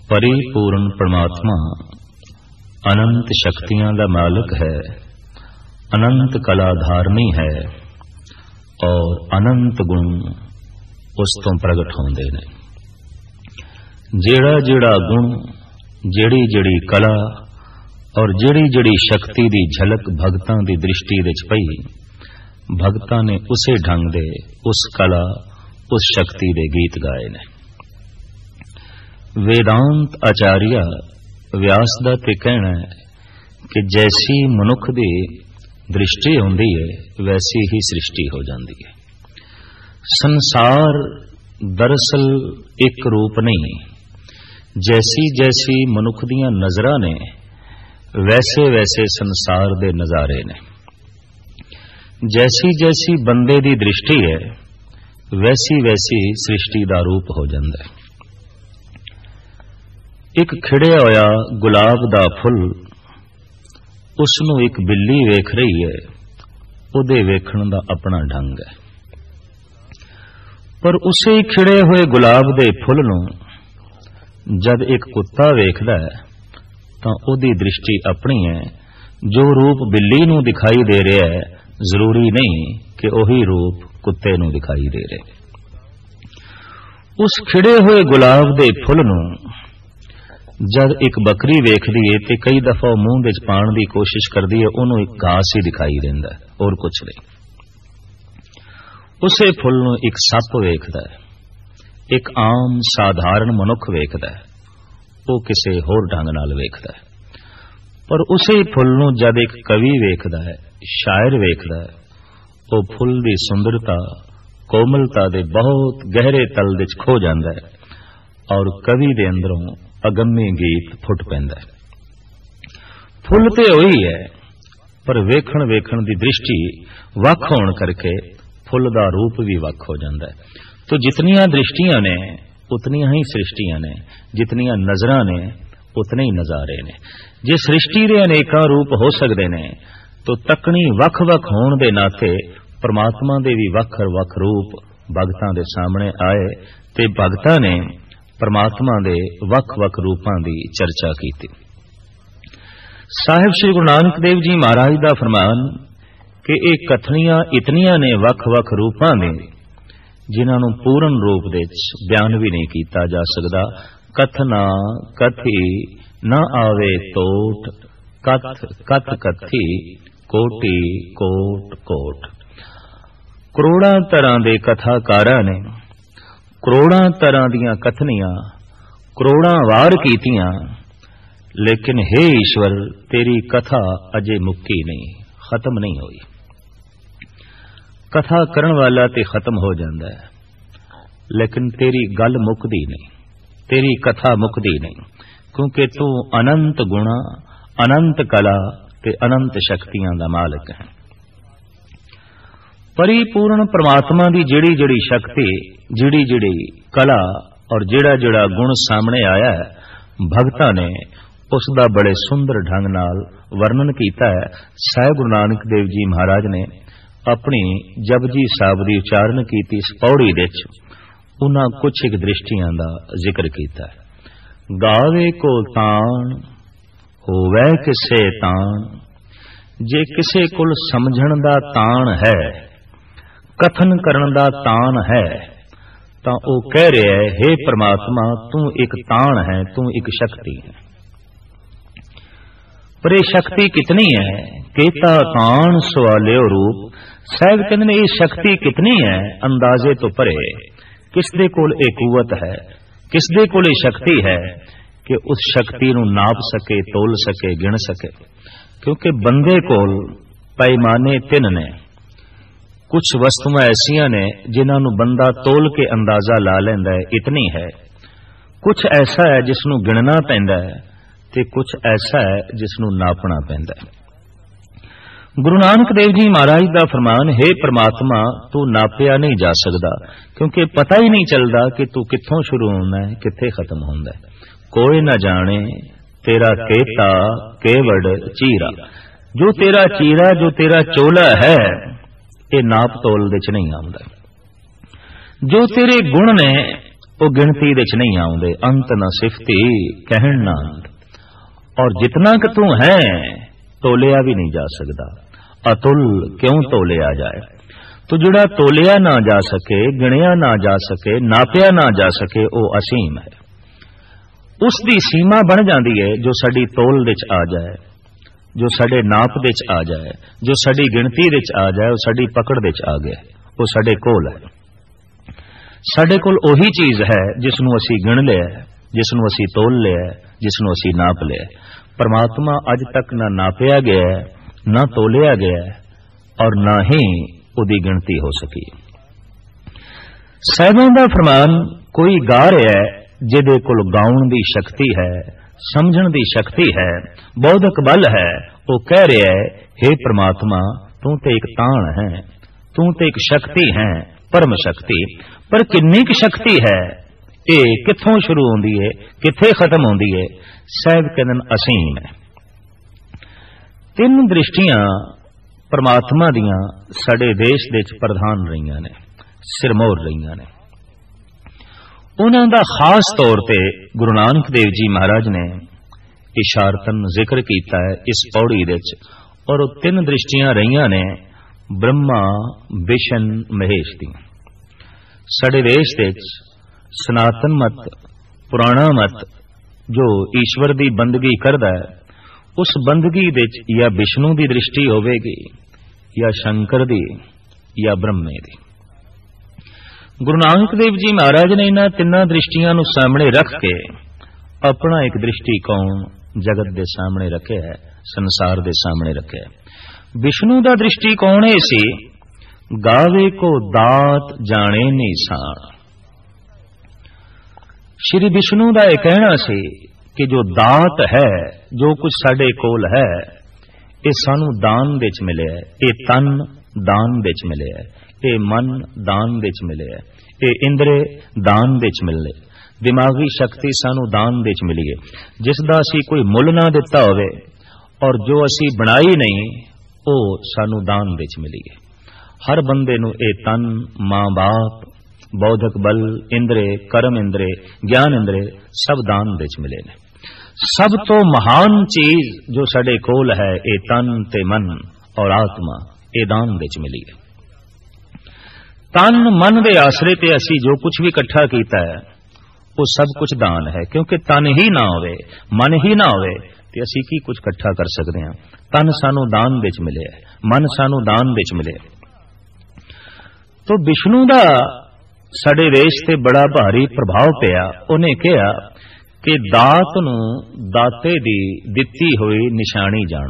परिपूर्ण परमात्मा अनंत शक्तियां का मालिक है, अनंत कला धारनी है और अनंत गुण उस तो प्रगट होंदे ने। जेड़ा जेड़ा गुण, जेड़ी जेड़ी कला और जेड़ी जेड़ी शक्ति दी झलक भगतां दी दृष्टि विच पई, भगतां ने उसे ढंग दे उस कला उस शक्ति दे गीत गाए ने। वेदांत आचार्य व्यास दा ते कहना है कि जैसी मनुख दी दृष्टि होंदी है वैसी ही सृष्टि हो जाती है। संसार दरअसल एक रूप नहीं, जैसी जैसी मनुख दियां नजरां ने वैसे वैसे संसार दे नजारे ने। जैसी जैसी बंदे दी दृष्टि है वैसी वैसी सृष्टि दा रूप हो जाता है। एक खिड़िया होया गुलाब दा फुल, उसनू एक बिल्ली वेख रही है, उहदे वेखण दा अपना ढंग है। पर उसे ही खिड़े हुए गुलाब दे फुल नू जद एक कुत्ता वेखदा है तां उहदी दृष्टि अपनी है। जो रूप बिल्ली नू दिखाई दे रहा है जरूरी नहीं कि वही रूप कुत्ते नू दिखाई दे रहे। उस खिड़े हुए गुलाब दे फुल नू जद एक बकरी वेखदी है ते कई दफा मुंह विच पाण दी कोशिश करदी है, उन्होंने एक घास ही दिखाई देंदा है और कुछ नहीं। उसे फुल नू एक सप वेखदा है, एक आम साधारण मनुख वेखदा है, वो किसी होर ढंग नाल वेखदा है। पर उसे फुल नू जद एक कवि वेखदा है, शायर वेखदा है, वो फुल दी सुंदरता कोमलता दे बहुत गहरे तल विच खो जांदा है और कवि दे अंदरों अगम्य गीत फुट पैंदा है। फुल ते होई है पर वेखण वेखण दी दृष्टि वख होण करके फुल दा रूप भी वख हो जांदा है। तो जितनियां दृष्टियां ने उतनियां ही सृष्टियां ने, जितनियां नजरां ने उतने ही नजारे ने। जे सृष्टि दे अनेकां रूप हो सकदे ने तो तकनी वख वख होण दे नाते परमात्मा दे भी वख वख रूप भगतां दे सामने आए ते भगतां ने परमात्मा दे वख वख रूपां दी चर्चा की। साहिब श्री गुरु नानक देव जी महाराज दा फरमान कि ये कथनियां इतनियां ने वख वख रूपां ने जिन्हां नूं पूर्ण रूप दे बयान भी नहीं कीता जा सकदा। कथना कथी ना आवे तोट, कथ कथ कथी कोटि कोट कोट। करोड़ां तरह दे कथाकारां ने करोड़ां तरह दियां कथनियां करोड़ां वार कीतियां, लेकिन हे ईश्वर तेरी कथा अजे मुक्की नहीं, खत्म नहीं हुई। कथा करन वाला ते खत्म हो जाता है, लेकिन तेरी गल मुकदी नहीं, तेरी कथा मुकदी नहीं, क्योंकि तू अनंत गुणा अनंत कला ते अनंत शक्तियां दा मालिक है। परिपूर्ण परमात्मा दी जिहड़ी जिहड़ी शक्ति, जिहड़ी जिहड़ी कला और जिहड़ा जिहड़ा गुण सामने आया है, भगतां ने उसका बड़े सुंदर ढंग नाल वर्णन किया है। साहिब गुरु नानक देव जी महाराज ने अपनी जपजी साहिब दी उचारण की इस पौड़ी विच उन्हां कुछ एक दृष्टियां दा जिक्र किया है। गावे को ताण होवे किसे ताण, जे किसे कुल समझण दा ताण है, कथन करन दा ताण है, तां ओ कह रहा है हे परमात्मा तू एक ताण है, तू एक शक्ति है। पर ये शक्ति कितनी है? केता ताण सवालियो रूप। साहब कहते ने ये शक्ति कितनी है? अंदाजे तो परे। किस दे कोल ये कुवत है, किस दे कोल ये शक्ति है कि उस शक्ति नूं नाप सके, तोल सके, गिण सके। क्योंकि बंदे कोल पैमाने तिन ने। कुछ वस्तुएं ऐसियां ने जिन्हां नूं बंदा तोल के अंदाजा ला लैंदा है, इतनी है। कुछ ऐसा है जिसनूं गिणना पैंदा है ते कुछ ऐसा है जिसनूं नापना पैंदा है। गुरु नानक देव जी महाराज दा फरमान, हे परमात्मा तू नापिया नहीं जा सकदा, क्योंकि पता ही नहीं चलदा कि तू कित्थों शुरू होना है, कित्थे खत्म होंदा है। कोई न जाने तेरा केता केवड़ चीरा। जो तेरा चीरा, जो तेरा चोला है, ये नाप तोल दे च नहीं आउंदा। जो तेरे गुण ने वो गिणती विच नहीं आउंदे। अंत न सिफती कहण ना अंत। और जितना कि तू है तोलिया भी नहीं जा सकता। अतुल क्यों तोलिया जाए। तो जिहड़ा तोलिया ना जा सके, गिणिया ना जा सके, नापिया ना जा सके, वो असीम है। उसकी सीमा बन जाती है जो साडी तोल विच आ जाए, जो साडे नाप विच आ जाए, जो साडी गिणती विच आ जाए, वो साडी पकड़ विच आ गया, वो साडे कोल है। साडे कोल ओही चीज है जिसनों असी गिण लिया, जिसनों असी तोल लिया, जिसनों असी नाप लिया। परमात्मा अज तक ना नापिया गया, ना तोलिया गया और ना ही उदी गिणती हो सकी। साहिबां दा फरमान कोई गा रहा है जिहदे कोल गाउण दी शक्ति है, समझण दी शक्ति है, बौद्धिक बल है, वो कह रहा है हे परमात्मा तू ते एक ताण है, तू ते एक शक्ति है, परम शक्ति। पर किन्नी क शक्ति है, ये कित्थों शुरू होंदी है, कित्थे खत्म होंदी है। साहिब कहंदे असीम है। तीन दृष्टियां परमात्मा दियां साडे देश दे विच प्रधान रहीआं ने, सिरमौर रहीआं ने। उन्हां दा खास तौर ते गुरु नानक देव जी महाराज ने इशारतन जिक्र कीता है इस पौड़ी दे विच। और वो तीन दृष्टियां रहीआं ने ब्रह्मा, विष्णु, महेश दी। साडे देश दे विच सनातन मत, पुराणा मत जो ईश्वर दी बंदगी करदा है, उस बंदगी दे विच या विष्णु दी दृष्टि होवेगी, या शंकर दी, या ब्रह्मे दी। गुरु नानक देव जी महाराज ने इन्हां तिन्नां दृष्टियां नूं सामने रख के अपना एक दृष्टिकोण जगत दे सामने रखे है, संसार दे सामने रखे है। विष्णु दा दृष्टिकोण है सी गावे को दात जाने निशान। श्री विष्णु दा यह कहना सी कि जो दात है, जो कुछ साडे कोल है, ये सानू दान विच मिले है। ये तन दान विच मिले है, ये मन दान विच मिले है, ये इंद्रे दान विच मिले, दिमागी शक्ति सानू दान विच मिली है, जिसदा असी कोई मुल ना दिता होवे और जो असी बनाई नहीं वो सानू दान विच मिली है। हर बंदे नू ये तन, मां बाप, बौद्धिक बल, इंद्रे, कर्म इंद्रे, ज्ञान इंद्रे सब दान विच मिले ने। सब तो महान चीज जो साडे कोल है ये तन ते मन और आत्मा, ये दान विच मिली है। तन मन दे आसरे ते असी जो कुछ भी इकट्ठा कीता है वो सब कुछ दान है, क्योंकि तन ही ना होवे, मन ही ना होवे ते असी की कुछ इकट्ठा कर सकते हैं। तन सानू दान विच मिले, मन सानू दान विच मिले। तो विष्णु दा साडे देश ते बड़ा भारी प्रभाव पिया। उन्हें कहा कि दात नू दाते दी दिती हुई निशानी जानो।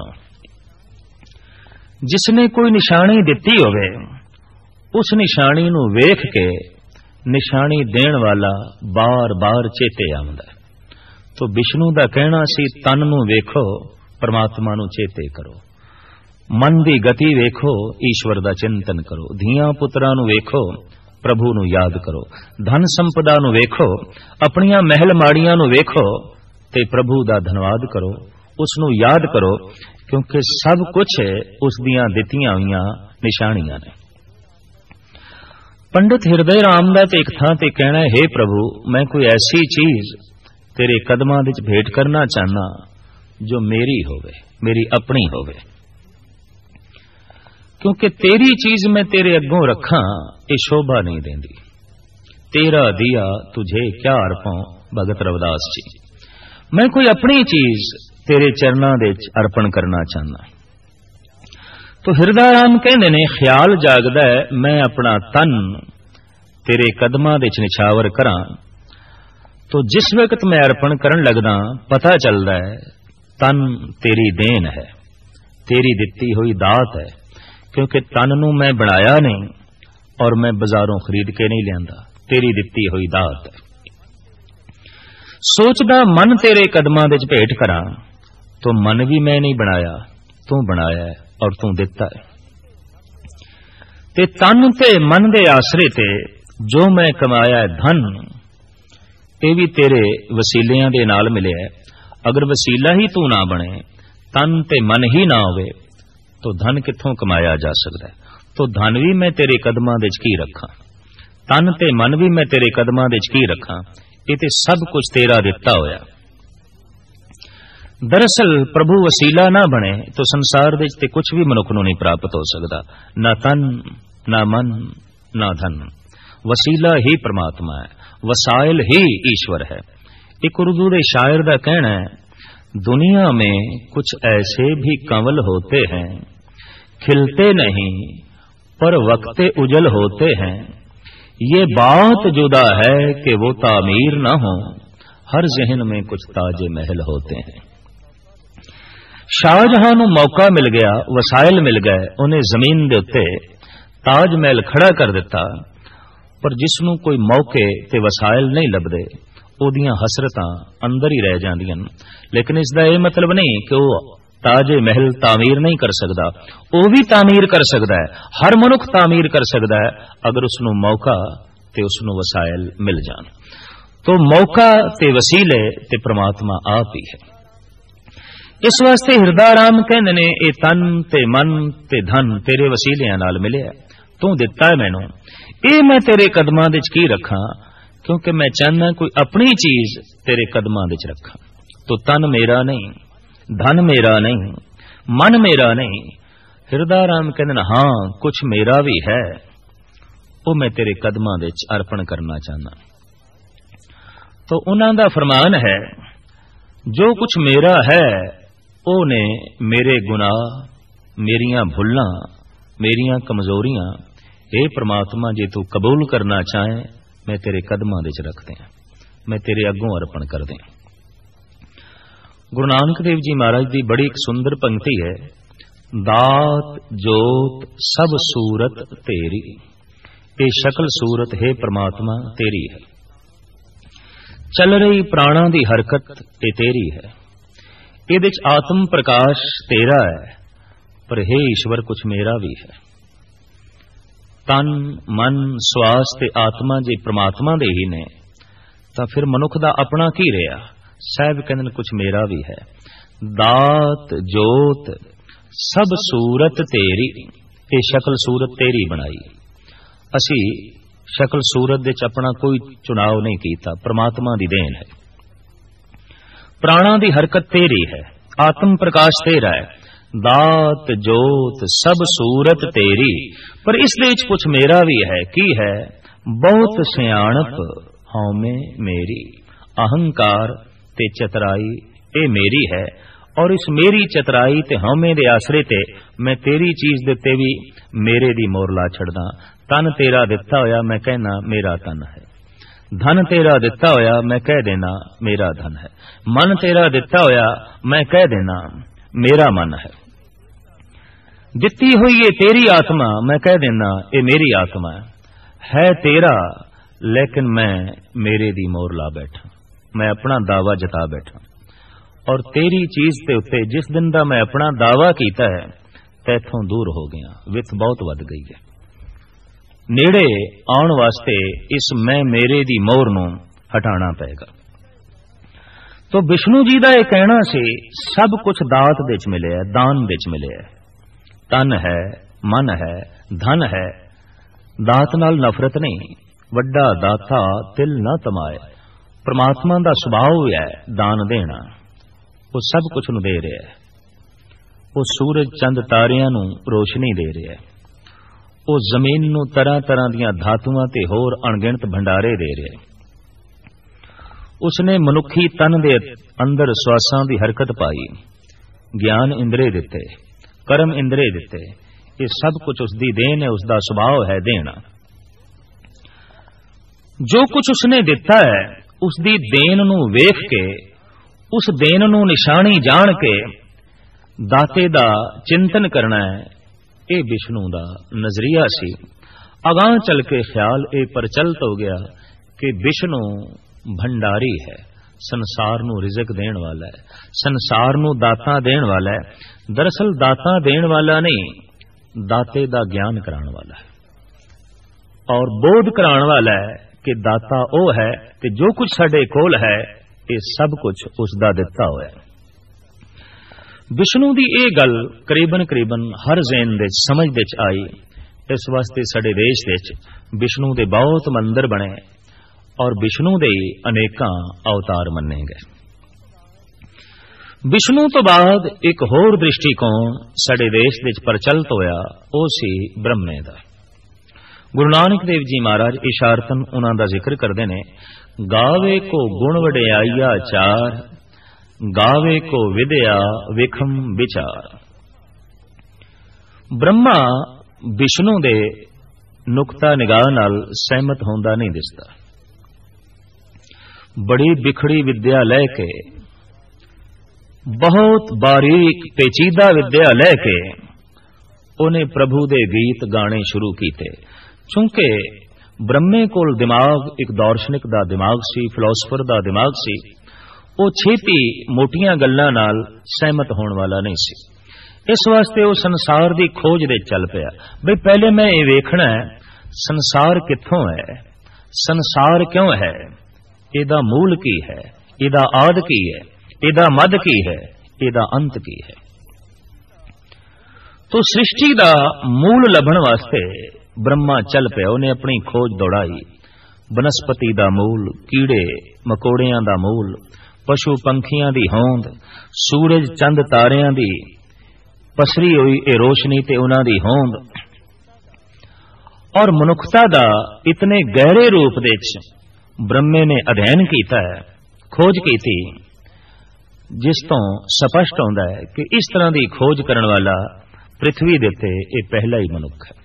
जिसने कोई निशानी दिती होवे उस निशानी नू वेख के निशानी देण वाला बार बार चेते आउंदा। तो विष्णु दा कहना सी तन नू वेखो, परमात्मा नू चेते करो, मन दी गति वेखो, ईश्वर दा चिंतन करो, धियां पुत्रां नू वेखो, प्रभु नू याद करो, धन संपदा नू वेखो, अपनियां महल माड़ियां नू वेखो ते प्रभु दा धन्यवाद करो, उसनू याद करो, क्योंकि सब कुछ उस दियां दित्तियां हुईयां निशानियां ने। पंडित हृदय राम दा ते एक थां ते कहना है, हे प्रभु मैं कोई ऐसी चीज तेरे कदमां विच भेंट करना चाहना जो मेरी होवे, मेरी अपनी होवे, क्योंकि तेरी चीज मैं तेरे अग्गों रखा ये शोभा नहीं देंदी। तेरा दिया तुझे क्या अर्पों, भगत रविदास जी। मैं कोई अपनी चीज तेरे चरणां दे विच अर्पण करना चाहना। तो हृदय राम कहंदे ने ख्याल जागदा है मैं अपना तन तेरे कदमां दे विच निछावर करां, तो जिस वक्त मैं अर्पण करन लगदा पता चलदा है तन तेरी देन है, तेरी दित्ती हुई दात है, क्योंकि तन नू मैं बनाया नहीं और मैं बाजारों खरीद के नहीं लियांदा, तेरी दित्ती हुई दात है। सोचदा मन तेरे कदमां विच भेंट करां, तो मन भी मैं नहीं बनाया, तू बनाया है और तू दिता है। ते तन ते मन दे आसरे ते जो मैं कमाया है धन, ये भी तेरे वसीलियां दे नाल मिले है। अगर वसीला ही तू ना बने, तन ते मन ही ना होवे, तो धन कित्थों कमाया जा सकता है। तो धन भी मैं तेरे कदमां दे विच की रखां, तन ते मन भी मैं तेरे कदमां दे च की रखां, ये ते सब कुछ तेरा दिता होया। दरअसल प्रभु वसीला ना बने तो संसार दे ते कुछ भी मनुख नूं नहीं प्राप्त हो सकता, ना तन ना मन ना धन। वसीला ही परमात्मा है, वसाइल ही ईश्वर है। एक उर्दू दे शायर दा कहना है, दुनिया में कुछ ऐसे भी कंवल होते हैं, खिलते नहीं पर वक्ते उजल होते हैं। ये बात जुदा है कि वो तामीर न हो, हर जहन में कुछ ताजे महल होते हैं। शाहजहां नूं मौका मिल गया, वसाइल मिल गए, उन्हें जमीन दे उत्ते ताज महल खड़ा कर दिता, पर जिसनूं कोई मौके ते वसाइल नहीं लभदे, ओदियां हसरतां अंदर ही रह जांदियां। लेकिन इसदा यह मतलब नहीं कि वो ताजे महल तामीर नहीं कर सकता, वो भी तामीर कर सकता है। हर मनुख तामीर कर सकता है अगर उसनूं मौका ते उसनूं वसाइल मिल जान। तो मौका ते वसीले ते परमात्मा आप ही है। इस वास्ते हिरदाराम कहंदे ने, ये तन ते मन ते धन तेरे वसीलियां नाल मिलिया, तू दिता है मैनू, ये मैं तेरे कदमां दे च की रखां, क्योंकि मैं चाहना कोई अपनी चीज तेरे कदमां दे च रखां। तो तन मेरा नहीं, धन मेरा नहीं, मन मेरा नहीं। हिरदाराम कहंदे, हां कुछ मेरा भी है, वो मैं तेरे कदमां दे च अर्पण करना चाहना। तो उन्हां दा फरमान है, जो कुछ मेरा है ओने मेरे गुनाह, मेरियां भुल्लां, मेरियां कमजोरियां, हे परमात्मा जे तू कबूल करना चाहे, मैं तेरे कदमां दे च रख दें, मैं तेरे अगों अर्पण कर दें। गुरु नानक देव जी महाराज की बड़ी एक सुंदर पंक्ति है, दात जोत सब सूरत तेरी, ये शकल सूरत है परमात्मा तेरी है। चल रही प्राणा दी हरकत ये तेरी है, ये आत्म प्रकाश तेरा है, पर हे ईश्वर कुछ मेरा भी है। तन मन श्वास ते आत्मा जे परमात्मा दे ही ने, तो फिर मनुख दा अपना की रहा। साहब कहते कुछ मेरा भी है। दात जोत सब सूरत तेरी, ये शकल सूरत तेरी बनाई। असी शकल सूरत दे अपना कोई चुनाव नहीं कीता, परमात्मा दी देन है। प्राणा दी हरकत तेरी है, आत्म प्रकाश तेरा है। दात जोत सब सूरत तेरी, पर इस दे कुछ मेरा भी है। की है? बहुत सियाणप हौमे मेरी, अहंकार ते चतराई ये मेरी है। और इस मेरी चतराई ते हौमे दे आसरे ते मैं तेरी चीज देते भी मेरे दी मोर ला छड़दा। तन तेरा दिता होया मैं कहना मेरा तन है, धन तेरा दिता होया मैं कह देना मेरा धन है, मन तेरा दिता होया मैं कह देना मेरा मन है। दिती हुई ये तेरी आत्मा मैं कह देना ये मेरी आत्मा है तेरा, लेकिन मैं मेरे दी मोर ला बैठा, मैं अपना दावा जता बैठा। और तेरी चीज के उत्ते जिस दिन दा मैं अपना दावा कीता है तैथों दूर हो गया, विथ बहुत वध गई है। नेड़े आउण वास्ते इस मैं मेरे दी मोर नूं हटाना पेगा। तो विष्णु जी का यह कहना से सब कुछ दात दे च मिले है, दान दे च मिले है। तन है, मन है, धन है। दात नाल नफरत नहीं, वड्डा दाता तिल न तमाए। परमात्मा का सुभाव है दान देना, वो सब कुछ नूं दे रहा है। वो सूरज चंद तारियां नूं रोशनी दे रहा है, वो जमीन नूं तरह तरह दियां धातुआं ते होर अणगिणत भंडारे दे रहा है। उसने मनुखी तन दे अंदर श्वासां दी हरकत पाई, ज्ञान इंद्रे दिते, कर्म इंद्रे दिते। ये सब कुछ उसकी देन है, उसका सुभाव है देना। जो कुछ उसने दिता है उसकी देन नूं वेख के, उस देन नूं निशानी जान के दाते दा चिंतन करना है, ये विष्णु दा नजरिया सी। अगां चल के ख्याल ये प्रचलित हो गया कि विष्णु भंडारी है, संसार नूं रिज़्क देण वाला है, संसार नूं दाता देण वाला है। दरअसल दाता देण वाला नहीं, दाते दा ज्ञान कराने वाला है और बोध कराने वाला है कि दाता ओ है कि जो कुछ साडे कोल है ये सब कुछ उसदा दिता होया है। विष्णु दी ये गल करीबन करीबन हर ज़हन दे समझ दे आई इस वास्ते साडे देश विच विष्णु दे बहुत मंदिर बने और विष्णु दे अनेकां अवतार मन्ने गए। विष्णु तो बाद एक होर दृष्टिकोण साडे देश विच प्रचलित होया, ओ सी ब्रह्मे दा। गुरु नानक देव जी महाराज इशारतन उन्हां दा जिक्र करदे ने, गावे को गुण वडियाईया चार, गावे को विद्या विखम विचार। ब्रह्मा विष्णु दे नुक्ता निगाह नाल सहमत होंदा नहीं दिसदा। बड़ी बिखड़ी विद्या लैके, बहुत बारीक पेचीदा विद्या लैके उन्हें प्रभु दे गीत गाने शुरू कीते। चूंकि ब्रह्मे कोल दिमाग एक दार्शनिक दा दिमाग सी, फिलोसफर दा दिमाग सी, वो छेती मोटियां गल्लां नाल सहमत होने वाला नहीं सी। इस वास्ते वो संसार की खोज दे चल पिया। बई पहले मैं ये वेखना है संसार कित्थों है, संसार क्यों है, इहदा मूल की है, इहदा आद की है, इहदा मद की है, इहदा अंत की है। तो सृष्टि दा मूल लभण वास्ते ब्रह्मा चल पिया। उन्हें अपनी खोज दौड़ाई। बनस्पति दा मूल, कीड़े मकोड़ियां दा मूल, पशु पंखियां दी होंद, सूरज चंद तारियां दी पसरी हुई ए रोशनी ते उन्हां दी होंद, और मनुखता दा इतने गहरे रूप दे ब्रह्मे ने अध्ययन कीता है, खोज कीती, जिस तो स्पष्ट होंदा है कि इस तरह की खोज करने वाला पृथ्वी दे उत्ते ये पहला ही मनुख है।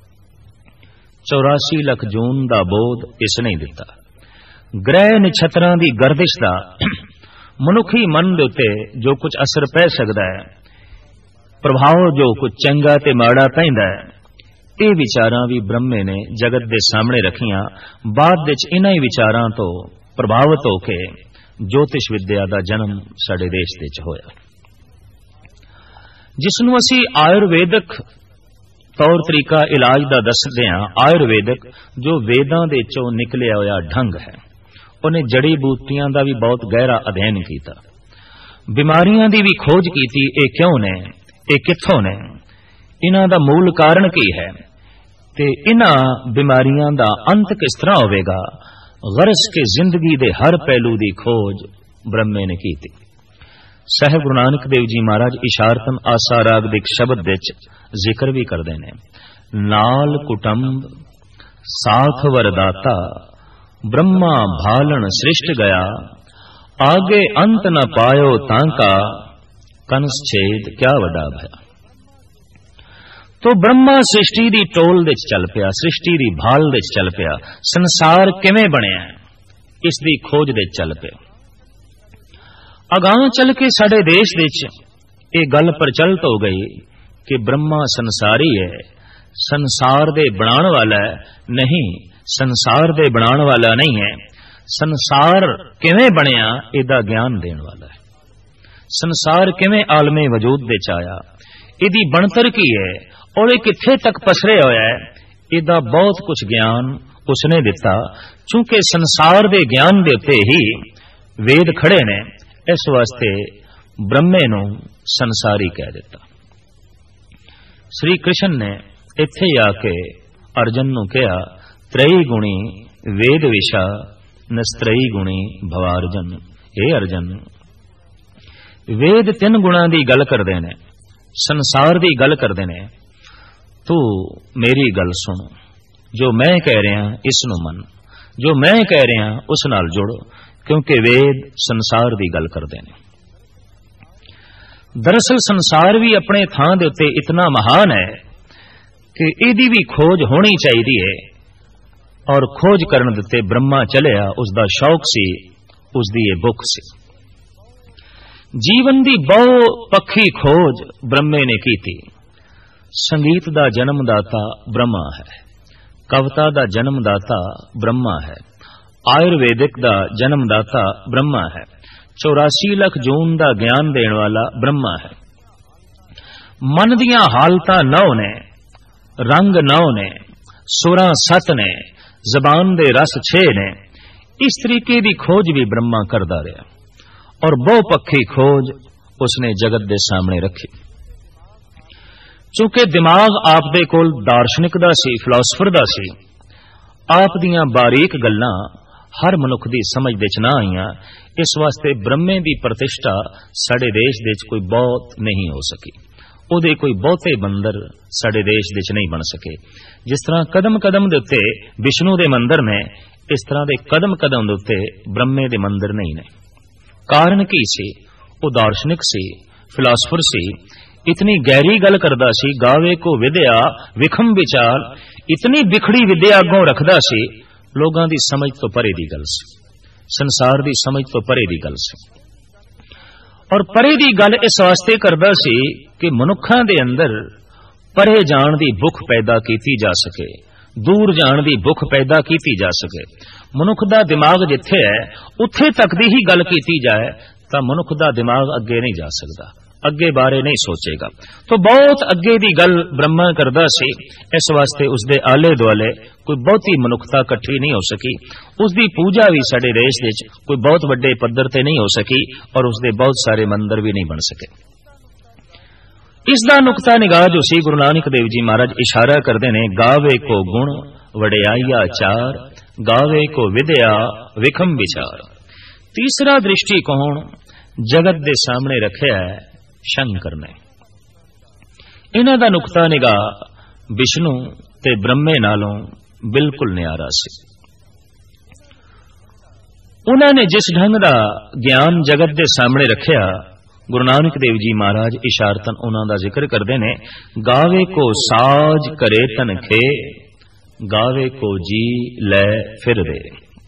84 लाख जून दा बोध इसने ही दिता। ग्रह नक्षत्रां दी गर्दिश दा मनुखी मन दे उत्ते जो कुछ असर पै सकदा है, प्रभाव जो कुछ चंगा ते माड़ा पैंदा है, ये विचारां भी ब्रह्मे ने जगत दे सामने रखियां। बाद विच इन्हां ही विचारां तो प्रभावित होके ज्योतिष विद्या दा जन्म साडे देश विच होया, जिसनूं असीं आयुर्वेदक तौर तरीका इलाज दा दसदे हां। आयुर्वेदक जो वेदां दे चों निकलिया होया ढंग है। उन्हें जड़ी बूटियां दा भी बहुत गहरा अध्ययन कीता, बीमारियां दी भी खोज कीती। ये क्यों ने, ये कित्थों ने, इन्हां दा मूल कारण की है, ते इन्हां बीमारियां दा अंत किस तरह होवेगा। गरज के जिंदगी दे हर पहलू दी खोज ब्रह्मे ने की। साहिब गुरु नानक देव जी महाराज इशारतन आसा राग दे शब्द विच जिक्र भी करदे ने, नाल कुटुंब साथ वरदाता, ब्रह्मा भालन सृष्ट गया, आगे अंत न पायो तांका, कंस छेद क्या वडा भया। तो ब्रह्मा सृष्टि दी टोल दे चल पिया, सृष्टि दी भाल दे चल पिया, संसार किवें बनिया इस दी खोज दे चल पिया। अगां चल के साडे देश विच ये गल प्रचलित हो गई कि ब्रह्मा संसारी है, संसार दे बनाण वाला है, नहीं संसार दे बनाण वाला नहीं है। संसार किवें बनिया इहदा ज्ञान देण वाला है। संसार किवें आलमे वजूद दे आया, इहदी बनतर की है और ये कित्थे तक पसरे होया है, इहदा बहुत कुछ ज्ञान उसने दिता। चूंकि संसार दे ज्ञान दे उत्ते ही वेद खड़े ने, इस वास्ते ब्रह्मे नूं संसारी कह दिता। श्री कृष्ण ने इत्थे आके अर्जन नूं कहा, त्रयी गुणी वेद विशा नस्त्रयी गुणी भवार्जन। हे अर्जन, वेद 3 गुणा दी गल करदे ने, संसार दी गल करदे ने। तू मेरी गल सुन, जो मैं कह रहा इस नूं मन, जो मैं कह रहा उस नाल जुड़, क्योंकि वेद संसार दी गल करदे ने। दरअसल संसार भी अपने थां दे उत्ते इतना महान है कि इहदी भी खोज होनी चाहिदी है, और खोज करन दे उत्ते ब्रह्मा चलिया, उसदा शौक सी, उसदी ये भुख सी। जीवन दी बहु पक्षी खोज ब्रह्मे ने कीती। संगीत दा जन्मदाता ब्रह्मा है, कविता दा जन्मदाता ब्रह्मा है, आयुर्वेदिक दा जन्मदाता ब्रह्मा है, 84 लाख जून दा ज्ञान देण वाला ब्रह्मा है। मन दियां हालतां 9 ने, रंग 9 ने, सुरां 7 ने, जबान दे रस 6 ने। इस तरीके दी खोज भी ब्रह्मा करदा रहा और बहुपक्षी खोज उसने जगत दे सामने रखी। चूंकि दिमाग आप दे कोल दार्शनिक दा सी, फिलासफर दा सी, आप दियां बारीक गल्लां हर मनुख दी समझ दे च ना आईयां, इस वास्ते ब्रह्मे दी प्रतिष्ठा साडे देश दे च कोई बहुत नहीं हो सकी। ਉਹਦੇ ਕੋਈ ਬਹੁਤੇ ਮੰਦਰ ਸਾਡੇ ਦੇਸ਼ ਦੇ ਵਿੱਚ ਨਹੀਂ ਬਣ ਸਕੇ। ਜਿਸ ਤਰ੍ਹਾਂ ਕਦਮ ਕਦਮ ਦੇ ਉੱਤੇ ਵਿਸ਼ਨੂੰ ਦੇ ਮੰਦਰ ਨੇ, ਇਸ ਤਰ੍ਹਾਂ ਦੇ ਕਦਮ ਕਦਮ ਦੇ ਉੱਤੇ ਬ੍ਰਹਮੇ ਦੇ ਮੰਦਰ ਨਹੀਂ ਨੇ। ਕਾਰਨ ਕੀ ਸੀ? ਉਹ ਦਾਰਸ਼ਨਿਕ ਸੀ, ਫਿਲਾਸਫਰ ਸੀ, ਇਤਨੀ ਗਹਿਰੀ ਗੱਲ ਕਰਦਾ ਸੀ। ਗਾਵੇ ਕੋ ਵਿਦਿਆ ਵਿਖਮ ਵਿਚਾਰ, ਇਤਨੀ ਵਿਖੜੀ ਵਿਦਿਆ ਅੱਗੋਂ ਰੱਖਦਾ ਸੀ, ਲੋਕਾਂ ਦੀ ਸਮਝ ਤੋਂ ਪਰੇ ਦੀ ਗੱਲ ਸੀ, ਸੰਸਾਰ ਦੀ ਸਮਝ ਤੋਂ ਪਰੇ ਦੀ ਗੱਲ ਸੀ। और परे दी गल इस वास्ते करदा सी कि मनुखां दे अंदर परे जाण दी भुख पैदा कीती जा सके, दूर जाण दी भुख पैदा कीती जा सके। मनुख दा दिमाग जिथे है उत्थे तक दी ही गल कीती जाए तां मनुख दा दिमाग अगे नहीं जा सकदा, अगे बारे नहीं सोचेगा। तो बहुत अगे दी गल ब्रह्मा करदा सी, इस वास्ते उसदे आले दुआले कोई बहुती मनुखता इकट्ठी नहीं हो सकी। उसदी पूजा भी साडे देश विच कोई बहुत वड्डे पद्धर ते नहीं हो सकी और उसदे बहुत सारे मंदिर भी नहीं बन सके। इसदा नुक्ता निगाह जो सी गुरु नानक देव जी महाराज इशारा करदे ने, गावे को गुण वडियाईया चार, गावे को विद्या विखम विचार। तीसरा दृष्टिकोण जगत दे सामने रखिया है शंकर ने। इन्हां दा नुक्ता निगाह विष्णु ते ब्रह्मे नालों बिल्कुल न्यारा सी। उन्होंने जिस ढंग दा ज्ञान जगत दे सामने रखिया, गुरु नानक देव जी महाराज इशारतन उन्हां दा जिक्र करदे ने, गावे को साज करे तन खे, गावे को जी लै फिर दे।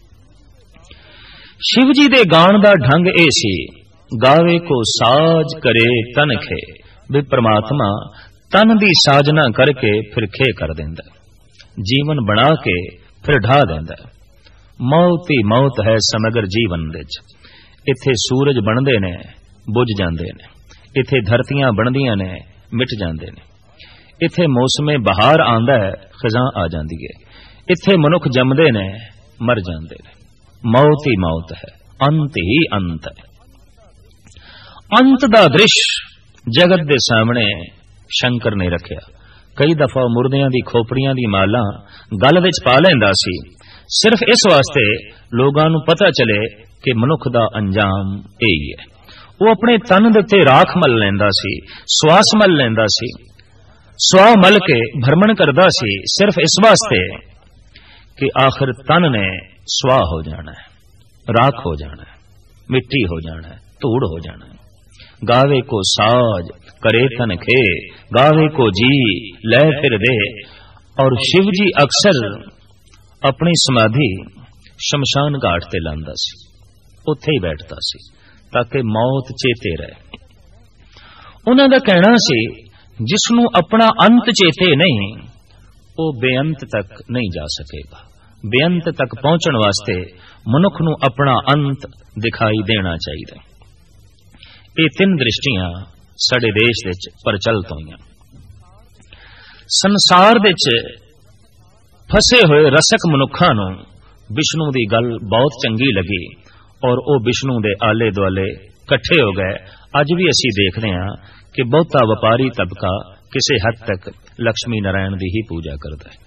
शिव जी दे गाण दा ढंग ए सी, गावे को साज करे तन खे, भी परमात्मा तन दी साजना करके फिर खे कर देंदा, जीवन बना के फिर ढा देंदा। मौत ही मौत है समग्र जीवन दे च। इत्थे सूरज बनदे ने बुझ जांदे ने, इत्थे धरतियां बनदियां ने मिट जांदे ने, इत्थे मौसमे बहार आंदा है खिजां आ जांदी है, इत्थे मनुख जमदे ने मर जांदे ने। मौत ही मौत है, अंत ही अंत है। अंत दा दृश्य जगत दे सामने शंकर ने रखिया। कई दफा मुर्दियां दी खोपड़ियां दी माला गल विच पा लैंदा सी, सिर्फ इस वास्ते लोगां नूं पता चले कि मनुख दा अंजाम यही है। वो अपने तन दे उत्ते राख मल लैंदा सी, स्वास मल लैंदा सी, स्वा मल के भरमण करदा सी, सिर्फ इस वास्ते कि आखिर तन ने स्वा हो जाना है, राख हो जाना है, मिट्टी हो जाना है, धूड़ हो जाना है। गावे को साज करे तन खे, गावे को जी लै फिर दे। और शिव जी अक्सर अपनी समाधि शमशान घाट ते लांदा सी, उत्थे ही बैठता सी ताकि मौत चेते रहे। उन्हां दा कहना सी, जिसनू अपना अंत चेते नहीं वो बेअंत तक नहीं जा सकेगा। बेअंत तक पहुंचण वास्ते मनुख नू अपना अंत दिखाई देना चाहिए। ये तीन दृष्टियां साडे देश विच प्रचलित होईयां। संसार दे च फसे हुए रसक मनुखां नूं विष्णु दी गल बहुत चंगी लगी और वो विष्णु दे आले दुआले इकट्ठे हो गए। अज भी असीं देखदे हां कि बहुता व्यापारी तबका किसी हद तक लक्ष्मी नारायण दी ही पूजा करदा है।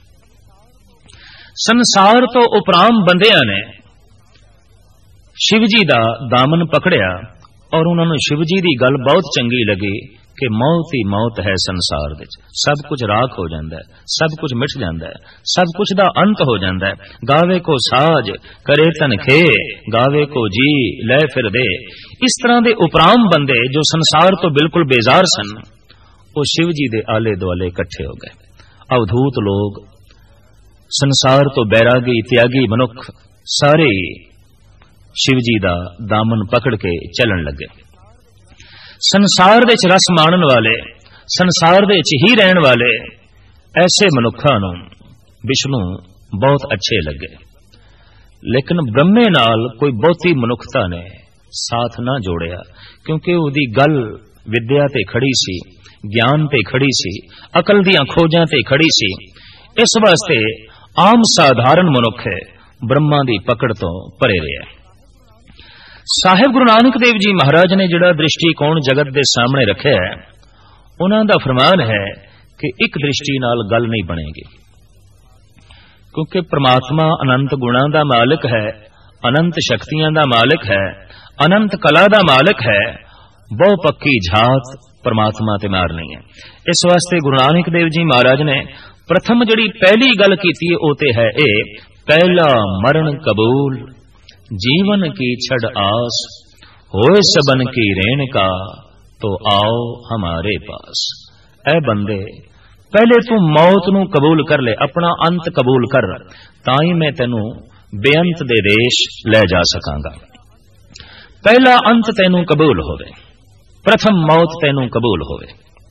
संसार तो उपराम बंदियां ने शिव जी दा दामन पकड़िया और उन्होंने शिव जी दी गल बहुत चंगी लगी कि मौत ही मौत है संसार विच। सब कुछ राख हो जाता है, सब कुछ मिट जाता है, सब कुछ दा अंत हो जाता है। गावे को साज करे तन खे, गावे को जी लै फिर दे। इस तरह के उपराम बंदे जो संसार तो बिल्कुल बेजार सन, वो शिव जी दे आले दुआले इकट्ठे हो गए। अवधूत लोग, संसार तो बैरागी त्यागी मनुख सारे शिव जी दा दामन पकड़ के चलन लगे। संसार दे च रस माणन वाले, संसार दे च ही रहन वाले ऐसे मनुखां नूं विष्णु बहुत अच्छे लगे। लेकिन ब्रह्मे नाल कोई बहुती मनुखता ने साथ ना जोड़िया, क्योंकि उहदी गल विद्या ते खड़ी सी, ज्ञान ते खड़ी सी, अकल दीआं खोजां ते खड़ी सी। इस वास्ते आम साधारण मनुख है ब्रह्मा दी पकड़ तो परे रहा। साहिब गुरु नानक देव जी महाराज ने जिहड़ा दृष्टिकोण जगत के सामने रखा है, उन्हां दा फरमान है कि एक दृष्टि नाल गल नहीं बनेगी, क्योंकि परमात्मा अनंत गुणां दा मालिक है, अनंत शक्तियां दा मालिक है, अनंत कला दा मालिक है। बहु पक्की झात परमात्मा ते मार नहीं है। इस वास्ते गुरु नानक देव जी महाराज ने प्रथम जिहड़ी पहली गल कीती है, ओते है ए पहला मरण कबूल, जीवन की छड़ आस, होए सबन की रेण का, तो आओ हमारे पास। ऐ बंदे, पहले तू मौत नू कबूल कर ले, अपना अंत कबूल कर, ताई मैं तेनू बेअंत दे देश ले जा सकांगा। पहला अंत तेनू कबूल होवे, प्रथम मौत तेनू कबूल होवे।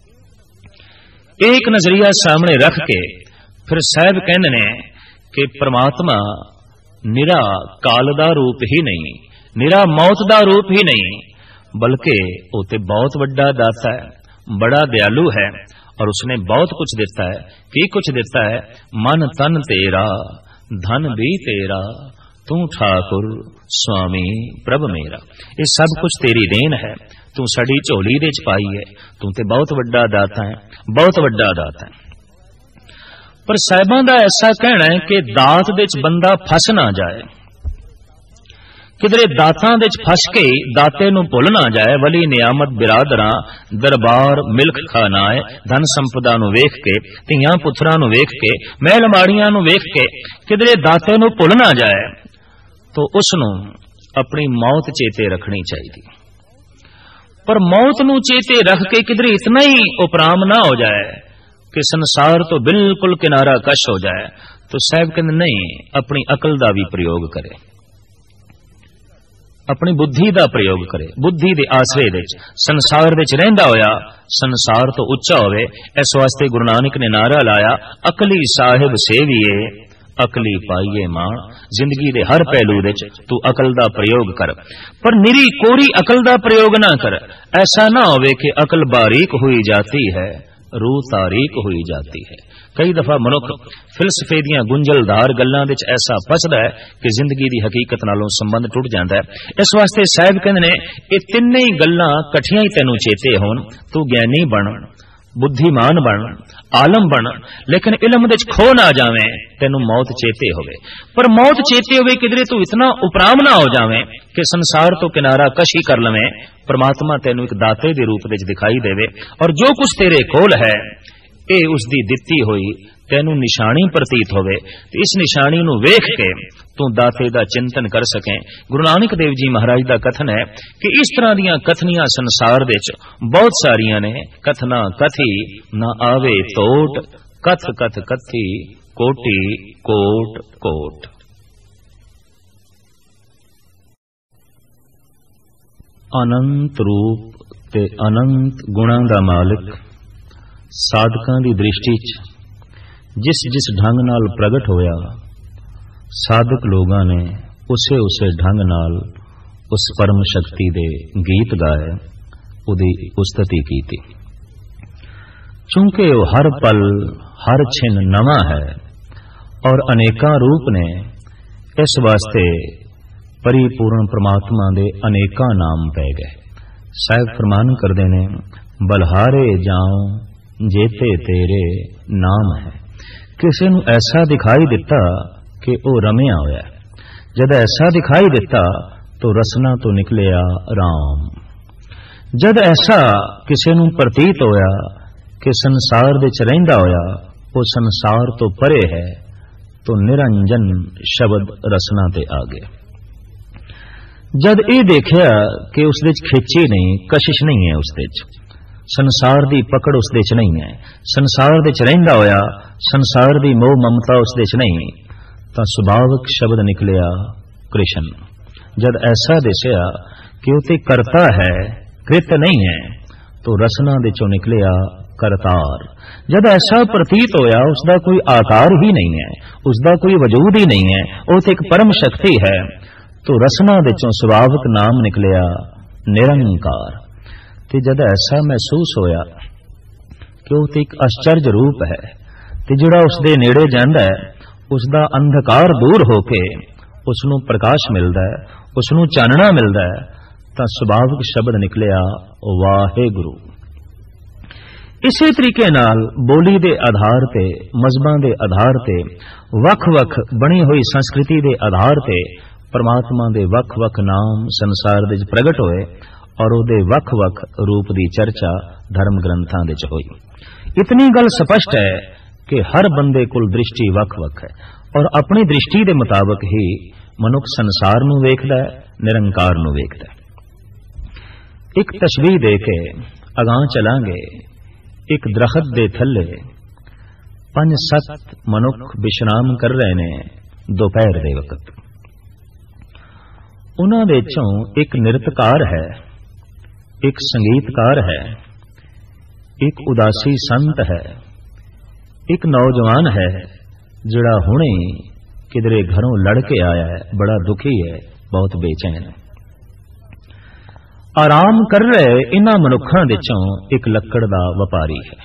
एक नजरिया सामने रख के फिर साहब कहंदे ने कि परमात्मा निरा काल दा रूप ही नहीं, निरा मौत दा रूप ही नहीं, बल्कि वो ते बहुत वड्डा दाता है, बड़ा दयालु है, और उसने बहुत कुछ देता है। की कुछ देता है? मन तन तेरा, धन भी तेरा, तू ठाकुर स्वामी प्रभ मेरा। ये सब कुछ तेरी देन है, तू साडी झोली दे च पाई है, तू ते बहुत वड्डा दाता है, बहुत वड्डा दाता है। पर साहिबां दा ऐसा कहना है कि दात दे च बंदा फस ना जाए, किधरे दातां दे च फस के दाते नू भुल ना जाए। वली नियामत बिरादरां दरबार मिल्क खानाए, धन संपदा नू वेख के, धियां पुत्रां नू वेख के, महल माड़ियां नू वेख के किधरे दाते नू भुल ना जाए, तो उसनू अपनी मौत चेते रखनी चाहिए। पर मौत नू चेते रख के किधरे इतना ही उपराम ना हो जाए कि संसार तो बिल्कुल किनारा कश हो जाए, तो साहब कहते नहीं, अपनी अकल का भी प्रयोग करे, अपनी बुद्धि का प्रयोग करे। बुद्धि के आसरे दे संसार दे रहिंदा होया संसार तो उच्चा होवे। इस वास्ते गुरु नानक ने नारा लाया, अकली साहिब सेविए, अकली पाइए मां। जिंदगी दे हर पहलू दे तू अकल दा प्रयोग कर, पर निरी कोरी अकल दा प्रयोग ना कर। ऐसा ना होवे कि अकल बारीक हुई जाती है, रूह तारीक हुई जाती है। कई दफा मनुख फिलसफे दियां गुंजलदार गल्लां विच ऐसा फसदा है कि जिंदगी दी हकीकत नालों संबंध टुट जाता है। इस वास्ते साहिब कहंदे ने ये तिन्ने ही गल्लां कठियां ही तैनूं चेते होण। तू ज्ञानी बन, बुद्धिमान बन, आलम बन, लेकिन इलम दे खो ना जावे, तेनू मौत चेते होवे। पर मौत चेते होवे किधरे तू इतना उपराम ना हो जावे कि संसार तो किनारा कशी कर लवे। परमात्मा तेनू एक दाते दे रूप विच दिखाई देवे, और जो कुछ तेरे कोल है ये उसकी दिती हुई तेनू निशानी प्रतीत होवे, तो इस निशानी नू वेख के तू दाते दा चिंतन कर सके। गुरु नानक देव जी महाराज दा कथन है कि इस तरह दियां कथनियां संसार दे च बहुत सारियां ने। कथना कथी ना आवे तोट, कथ कथ कथी कोटि कोट कोट। अनंत रूप ते अनंत गुणां दा मालिक साधकां दी दृष्टि च जिस जिस ढंग नाल प्रगट होया, साधक लोगां ने उसे उसे ढंग नाल उस परम शक्ति दे गीत गाए, उदी उस्तति कीती। चूंकि वो हर पल हर छिन नवा है और अनेका रूप ने, इस वास्ते परिपूर्ण परमात्मा दे अनेका नाम पै गए। साहिब फरमान करदे ने, बलहारे जाओ जेते तेरे नाम है। किसी नू ऐसा दिखाई दिता कि वो रमिया होया, जद ऐसा दिखाई दिता तो रसना तो निकलिया राम। जद ऐसा किसी नू प्रतीत होया कि संसार दे च रहिंदा होया वो संसार तो परे है, तो निरंजन शब्द रसना ते आ गया। जद ये देखिया कि उस दे च खिची नहीं, कशिश नहीं है, उस दे च संसार दी पकड़ उस दे च नहीं है, संसार दे च रहिंदा होया संसार दी मोह ममता उस दे च नहीं, तो सुभाविक शब्द निकलिया कृष्ण। जद ऐसा दिसया कि उते करता है कृत नहीं है, तो रसना दे चों निकलिया करतार। जद ऐसा प्रतीत होया उसका कोई आकार ही नहीं है, उसका कोई वजूद ही नहीं है, वो तो एक परम शक्ति है, तो रसना दे चों सुभाविक नाम निकलिया निरंकार। ते जद ऐसा महसूस होया कि वो तो एक आश्चर्य रूप है, ते जिहड़ा उसदे नेड़े जांदा है उसका अंधकार दूर होके उसनू प्रकाश मिलता है, उसनू चानना मिलता है, तो सुभाविक शब्द निकलिया वाहे गुरु। इसे तरीके नाल बोली दे आधार ते, मजहबां दे आधार ते, वख-वख बनी हुई संस्कृति दे आधार ते परमात्मा दे वख-वख नाम संसार दे प्रगट होए और उहदे वख-वख रूप दी चर्चा धर्म ग्रंथां दे च होई। इतनी गल स्पष्ट है कि हर बंदे कोल दृष्टि वख-वख है और अपनी दृष्टि दे मुताबिक ही मनुख संसार नूं वेखदा है, निरंकार नूं वेखदा है। एक तशबीह दे के अगां चलांगे। एक दरखत दे थल्ले 5-7 मनुख विश्राम कर रहे ने दोपहर दे वक्त। उन्हां दे चों एक नृत्यकार है, एक संगीतकार है, एक उदासी संत है, एक नौजवान है जिहड़ा हुणे किधरे घरों लड़ के आया है, बड़ा दुखी है, बहुत बेचैन है। आराम कर रहे इन्हां मनुखां दे चों एक लक्कड़ दा व्यापारी है।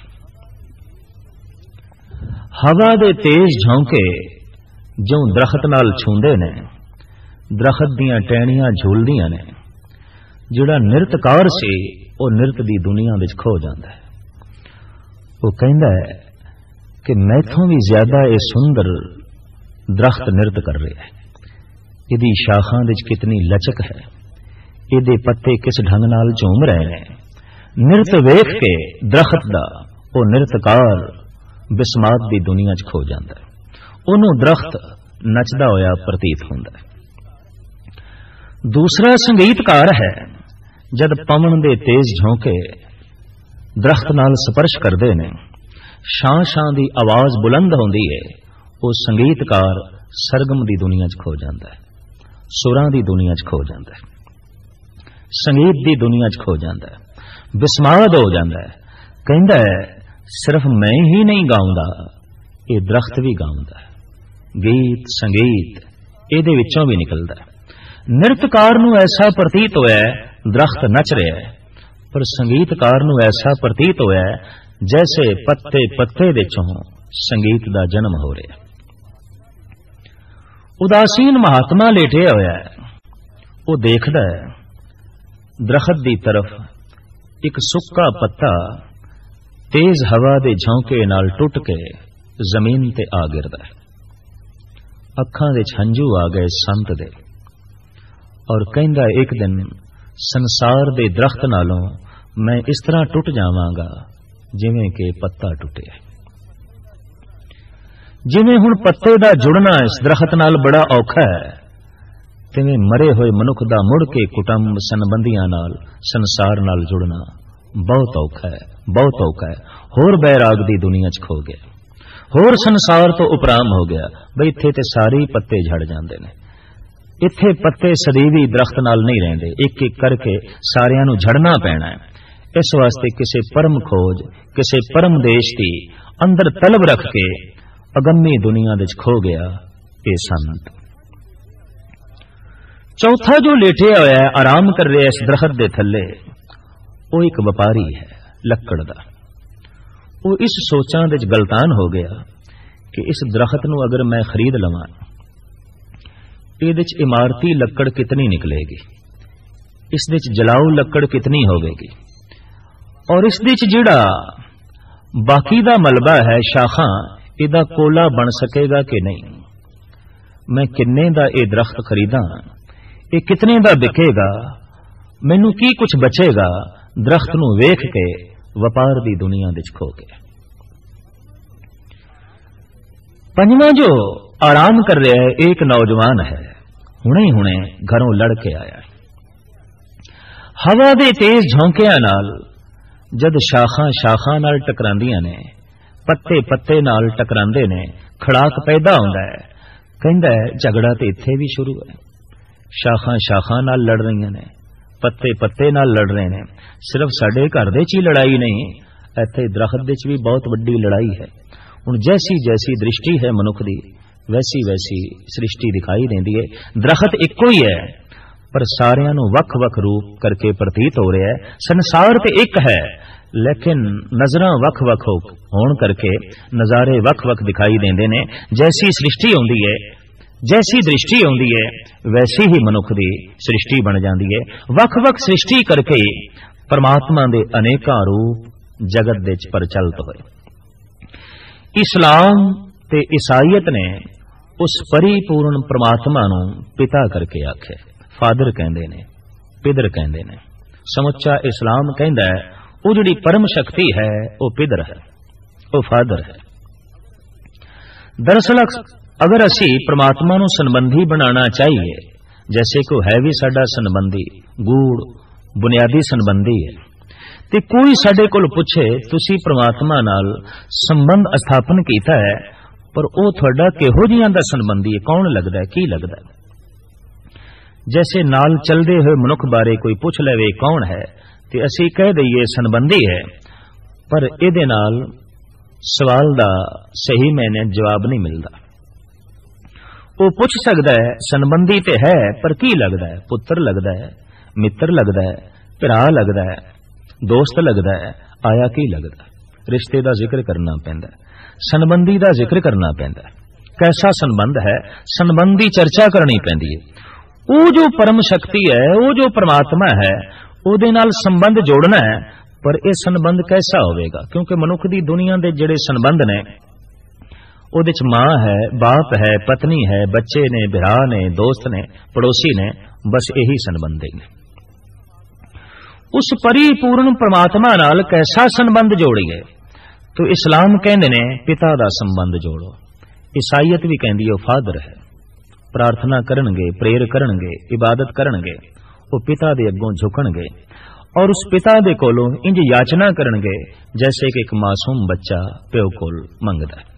हवा दे तेज झोंके जो दरखत नाल छूंदे ने, दरखत दियां टहनियां झूलदियां ने। जिहड़ा नृत्यकार सी वो नृत्य दी दुनिया विच खो जांदा है। वो कहंदा है कि मैथों भी ज्यादा ये सुंदर दरख्त नृत्य कर रहा है। इहदी शाखां विच कितनी लचक है, इहदे पत्ते किस ढंग नाल झूम रहे हैं। नृत्य वेख के दरखत दा वो नृत्यकार बिस्मात दी दुनिया च खो जांदा है। उहनूं दरख्त नचदा होया प्रतीत हुंदा है। दूसरा संगीतकार है। जद पवन दे तेज झोंके दरख्त नाल स्पर्श करदे ने, शां शां दी आवाज बुलंद होंदी है, वो संगीतकार सरगम दी दुनिया च खो जांदा है, सुरां दी दुनिया च खो जांदा है, संगीत दी दुनिया च खो जांदा है, बिस्माद हो जांदा है। कहंदा है सिर्फ मैं ही नहीं गाउंदा, ये दरख्त भी गाउंदा है। गीत संगीत इहदे विचों भी निकलदा है। नृत्यकार नूं ऐसा प्रतीत होया दरख्त नच रहा है, पर संगीतकार नूं ऐसा प्रतीत होया जैसे पत्ते पत्ते दे चों संगीत दा जन्म हो रहा है। उदासीन महात्मा लेटे होया है, वो देखदा है दरखत दी तरफ एक सुक्का पत्ता तेज हवा दे झोंके नाल टुट के जमीन ते आ गिरदा है। अखां दे हंझू आ गए संत दे और कहंदा एक दिन संसार दे दरख्त नालों मैं इस तरह टुट जावांगा जिवें के पत्ता टुटे। जिवें हुण पत्ते दा जुड़ना इस दरख्त नाल बड़ा औखा है, तिवें मरे हुए मनुख दा मुड़ के कुटुंब संबंधियां नाल संसार नाल जुड़ना बहुत औखा है, बहुत औखा है। होर बैराग दी दुनिया च खो गया, होर संसार तो उपराम हो गया। बई इत्थे ते सारे पत्ते झड़ जांदे ने, इत्थे पत्ते सदीवी दरख्त नाल नहीं रहिंदे, एक एक करके सारियां नूं झड़ना पैना है। इस वास्ते किसे परम खोज, किसे परम देश दी अंदर तलब रख के अगम्मी दुनिया विच खो गया ये संत। चौथा जो लेटे होया है, आराम कर रहा है इस दरखत दे थल्ले, वो एक व्यापारी है लक्कड़ दा। वो इस सोचां विच गलतान हो गया कि इस दरखत नूं अगर मैं खरीद लवां, इहदे च इमारती लक्कड़ कितनी निकलेगी, इस दे च जलाऊ लक्कड़ कितनी होवेगी, और इस दे च जिहड़ा बाकी दा मलबा है शाखां, इहदा कोला बन सकेगा कि नहीं। मैं किन्ने दा ये दरख्त खरीदां, ये कितने दा बिकेगा, मैनू की कुछ बचेगा। दरख्त नूं वेख के व्यापार दी दुनिया विच खो गया। पंजवां जो आराम कर रहा है एक नौजवान है, हुणे हुणे घरों लड़ के आया। हवा दे तेज झोंकियां नाल जद शाखां शाखां नाल टकरांदियां ने, पत्ते पत्ते नाल टकरांदे ने, खड़ाक पैदा हुंदा है। कहंदा है झगड़ा ते इत्थे भी शुरू है। शाखां शाखां नाल लड़ रही ने, पत्ते पत्ते नाल लड़ रहे ने। सिर्फ साडे घर दे च ही लड़ाई नहीं, इत्थे दरखत दे च भी बहुत वड्डी लड़ाई है। हुण जैसी जैसी दृष्टि है मनुख दी, वैसी वैसी सृष्टि दिखाई देंदी है। दरखत इक्को ही है, पर सारियां नूं वख वख रूप करके प्रतीत हो रहा है। संसार ते एक है, लेकिन नजरां वख वख होण करके नजारे वख वख दिखाई देंदे ने। जैसी सृष्टि होंदी है, जैसी दृष्टि होंदी है, वैसी ही मनुख दी सृष्टि बन जाती है। वख वख सृष्टि करके परमात्मा दे अनेकां रूप जगत दे च प्रचलित होए। इस्लाम ते ईसाईयत ने उस परिपूर्ण परमात्मा नूं पिता करके आखे। फादर कहंदे ने, पिदर कहंदे ने। समुच्चा इस्लाम कहंदा है वो जिहड़ी परम शक्ति है वो पिदर है, वो फादर है। दरअसल अगर असी परमात्मा नूं संबंधी बनाना चाहिए, जैसे को है भी साडा संबंधी, गूढ़ बुनियादी संबंधी है, ते कोई साडे कोल पुछे तुसी परमात्मा नाल संबंध स्थापन कीता है, पर वो तुहाडा किहो जिहां दा संबंधी है, कौन लगदा है, की लगदा है? जैसे नाल चलदे हुए मनुख बारे कोई पुछ लवे कौन है, ते असी कह दईए संबंधी है, पर इहदे नाल सवाल दा सही मैंने जवाब नहीं मिलता। वो पूछ सकता है संबंधी ते है, पर की लगता है? पुत्र लगता है, मित्र लगता है, भरा लगता है, दोस्त लगता है, आया की लगता है? रिश्ते दा जिक्र करना पैंदा है, संबंधी दा जिक्र करना पैंदा है। कैसा संबंध है, संबंधी चर्चा करनी पैंदी है। वो जो परम शक्ति है, वो जो परमात्मा है, ਉਹਦੇ ਨਾਲ संबंध जोड़ना है, पर यह संबंध कैसा होगा? क्योंकि मनुख की दुनिया के जिहड़े संबंध ने ਉਹਦੇ ਚ मां है, बाप है, पत्नी है, बच्चे ने, भरा ने, दोस्त ने, पड़ोसी ने, बस यही संबंध ने। उस परिपूर्ण परमात्मा नाल कैसा संबंध जोड़िए? तो इस्लाम कहंदे ने पिता दा संबंध जोड़ो। ईसाईयत भी कहंदी है फादर है। प्रार्थना करनगे, प्रेयर करनगे, इबादत करनगे, वो पिता दे अगों झुकणगे और उस पिता दे कोलों इंज याचना करनगे जैसे कि एक मासूम बच्चा प्यो कोल मंगदा है।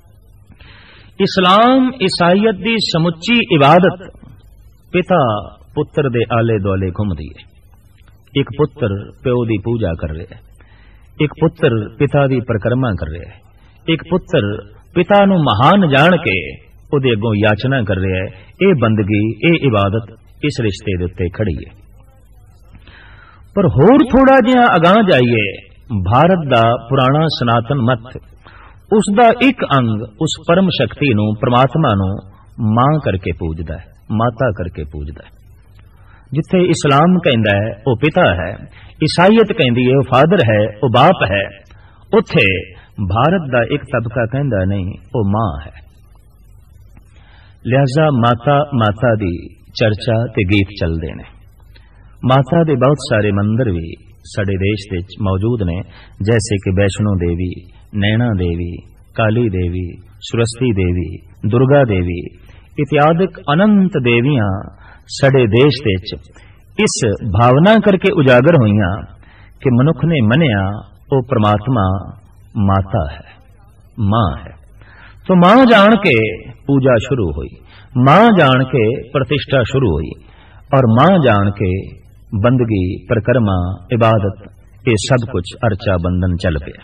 इस्लाम ईसाईयत दी समुच्ची इबादत पिता पुत्र दे आले दुआले घुमदी है। एक पुत्र प्यो दी पूजा कर रहा है, एक पुत्र पिता दी परिक्रमा कर रहा है, एक पुत्र पिता नूं महान जान के उहदे अगों याचना कर रहा है। ये बंदगी, ये इबादत इस रिश्ते दे उत्ते खड़ी है। पर होर थोड़ा जिहा अगां जाइए, भारत दा पुराना सनातन मत उसदा एक अंग उस परम शक्ति नूं, परमात्मा नूं मां करके पूजदा है, माता करके पूजदा है। जिथे इस्लाम कहंदा है वो पिता है, ईसाईयत कहंदी है वो फादर है, वो बाप है, उथे भारत दा एक तबका कहंदा नहीं वो मां है। लिहाजा माता माता दी चर्चा ते गीत चलते ने। माता दे बहुत सारे मंदिर भी साडे देश दे मौजूद ने, जैसे कि वैष्णो देवी, नैना देवी, काली देवी, सुरस्ती देवी, दुर्गा देवी इत्यादिक अनंत देवियां साडे देश दे इस भावना करके उजागर हुईयां कि मनुख ने मनिया वो परमात्मा माता है, मां है। तो मां जान के पूजा शुरू हुई, मां जान के प्रतिष्ठा शुरू हुई और मां जान के बंदगी, परिक्रमा, इबादत ये सब कुछ अर्चा बंधन चल पिया।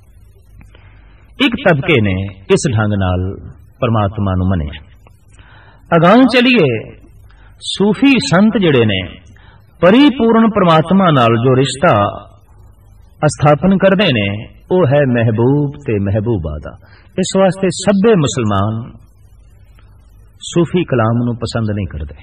एक तबके ने इस ढंग नाल परमात्मा नूं मनिया। अगां चलिए सूफी संत जिहड़े ने परिपूर्ण परमात्मा नाल जो रिश्ता स्थापन करते ने वो है महबूब ते महबूबा दा। इस वास्ते सभे मुसलमान सूफी कलाम नूं पसंद नहीं करते।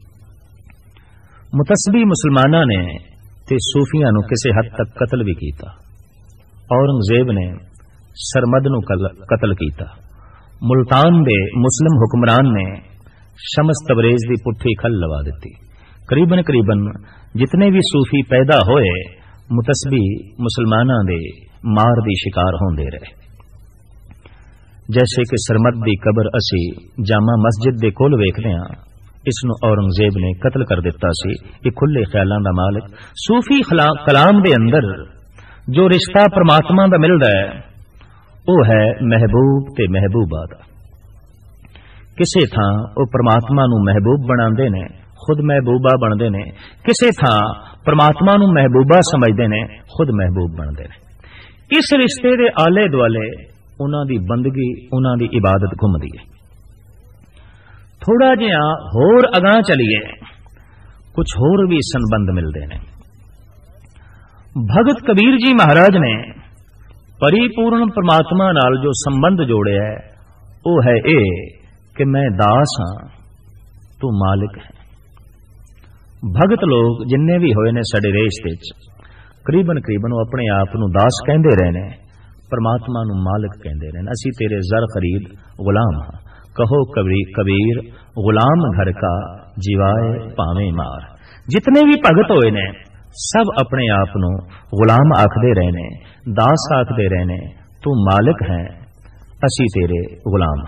मुतसबी मुसलमाना ने ते सूफियां नूं किसी हद तक कतल भी कीता। औरंगजेब ने सरमद नूं कतल कीता। मुल्तान दे मुस्लिम हुक्मरान ने शमस तबरेज दी पुट्ठी खल लवा दी। करीबन करीबन जितने भी सूफी पैदा होए मुतसबी मुसलमाना दे मार दी शिकार होंदे रहे। जैसे कि सरमद दी कबर असी जामा मस्जिद दे कोल वेखदे हां, इसनूं औरंगजेब ने कतल कर दिता सी। ये खुले ख्यालां दा मालिक। सूफी कलाम दे अंदर जो रिश्ता परमात्मा दा मिलदा है वो है महबूब ते महबूबा दा। किसे थां वो परमात्मा नूं महबूब बनांदे ने, खुद महबूबा बनदे ने। किसे थां परमात्मा नूं महबूबा समझदे ने, खुद महबूब बनदे ने। इस रिश्ते दे आले दुआले उन्हां दी बंदगी, उन्हां दी इबादत घुमदी है। थोड़ा जिहा होर अगां चलिए, कुछ होर भी संबंध मिलते हैं। भगत कबीर जी महाराज ने परिपूर्ण परमात्मा नाल जो संबंध जोड़े है वो है ये कि मैं दास हां, तू मालिक है। भगत लोग जिन्ने भी होए ने साडे देश विच करीबन करीबन वो अपने आप नूं दास कहंदे रहे ने, परमात्मा नूं मालिक कहंदे रहे ने। असीं तेरे जर खरीद गुलाम हां, कहो कबीर गुलाम घर का जीवाए भावें मार। जितने भी भगत होए ने सब अपने आप नूं गुलाम आखदे रहे ने, दास आखदे रहे ने। तू मालिक है, असीं तेरे गुलाम।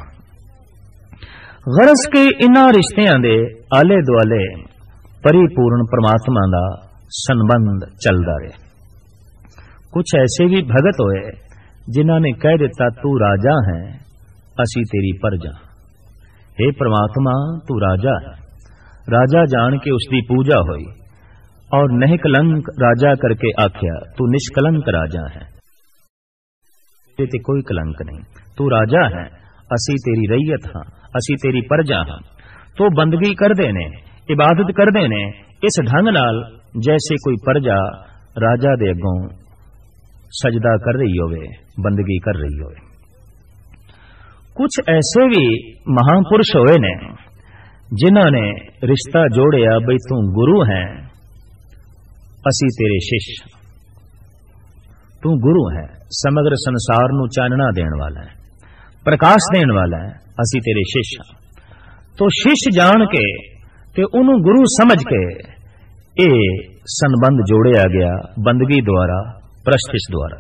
गरज के इन्हां रिश्तियां दे आले दुआले परिपूर्ण परमात्मा दा संबंध चलदा रहे। कुछ ऐसे भी भगत होए जिन्हां ने कह दिता तू राजा है, असीं तेरी प्रजा। हे परमात्मा तू राजा है। राजा जान के उसकी पूजा हुई और निष्कलंक राजा करके आख्या तू निष्कलंक राजा है, ते कोई कलंक नहीं। तू राजा है, असी तेरी रैयत हां, असी तेरी प्रजा हां। तो बंदगी कर देने, इबादत कर देने इस ढंग नाल जैसे कोई प्रजा राजा दे अगों सजदा कर रही होवे, बंदगी कर रही होवे। कुछ ऐसे भी महापुरुष होए ने जिन्हां ने रिश्ता जोड़िया बई तू गुरु है, असी तेरे शिष्य। तू गुरु है, समग्र संसार नू चानना देने वाला है, प्रकाश देने वाला है, असी तेरे शिष्य। तो शिष्य जान के ते उन्हों गुरु समझ के ये संबंध जोड़िया गया बंदगी द्वारा, प्रस्तिश द्वारा।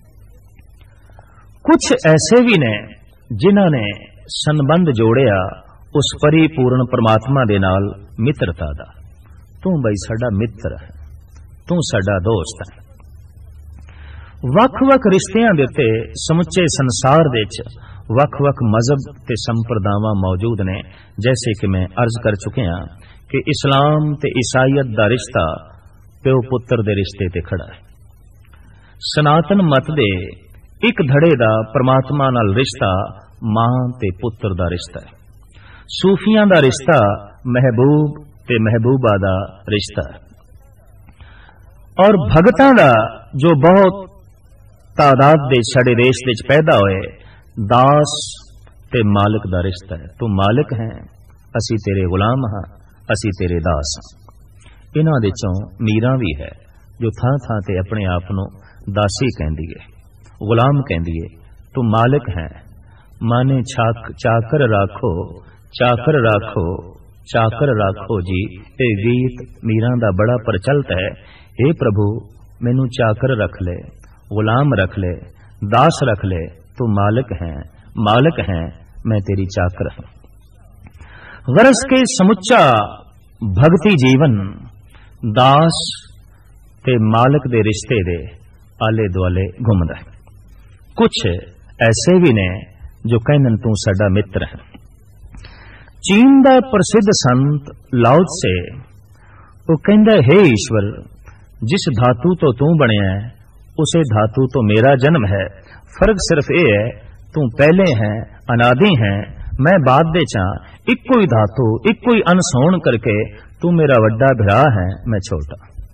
कुछ ऐसे भी ने जिन्हां ने संबंध जोड़िया उस परिपूर्ण परमात्मा दे नाल मित्रता दा। तू बई साडा मित्र है, तू साडा दोस्त है। वख-वख रिश्तियां दे उत्ते समुचे संसार दे विच वख-वख मजहब ते संप्रदावां मौजूद ने। जैसे कि मैं अर्ज कर चुके हां कि इस्लाम ते ईसाईयत दा रिश्ता प्यो पुत्र दे रिश्ते ते खड़ा है। सनातन मत दे एक धड़े दा परमात्मा नाल रिश्ता मां ते पुत्र दा रिश्ता है। सूफियां दा रिश्ता महबूब ते महबूबा दा रिश्ता है। और भगतां दा जो बहुत तादाद दे साडे देश दे पैदा होए दास ते मालिक दा रिश्ता है। तू मालिक है, असी तेरे गुलाम हां, असी तेरे दास हां। इन्हां दे चों मीरां भी है जो थां थां ते अपने आप नूं दासी कहंदी है, गुलाम कहंदी है। तू मालिक है, माने चाकर राखो, चाकर राखो, चाकर राखो जी। ये गीत मीरां दा बड़ा प्रचलित है। हे प्रभु मैनू चाकर रख ले, गुलाम रख ले, दास रख ले। तू मालिक है, मालिक है, मैं तेरी चाकर हूं। गरज के समुचा भक्ति जीवन दास ते मालिक दे रिश्ते दे आले दुआले घूमदा है। कुछ ऐसे भी ने जो कहन तू साडा मित्र है। चीन दा प्रसिद्ध संत लाओ त्से वो कहंदा हे ईश्वर जिस धातु तो तू बनिया है उसे धातु तो मेरा जन्म है। फर्क सिर्फ ये है तू पहले है, अनादि है, मैं बाद दे चा। इको ही धातु इको ही अंश होण करके तू मेरा वड्डा भरा है, मैं छोटा।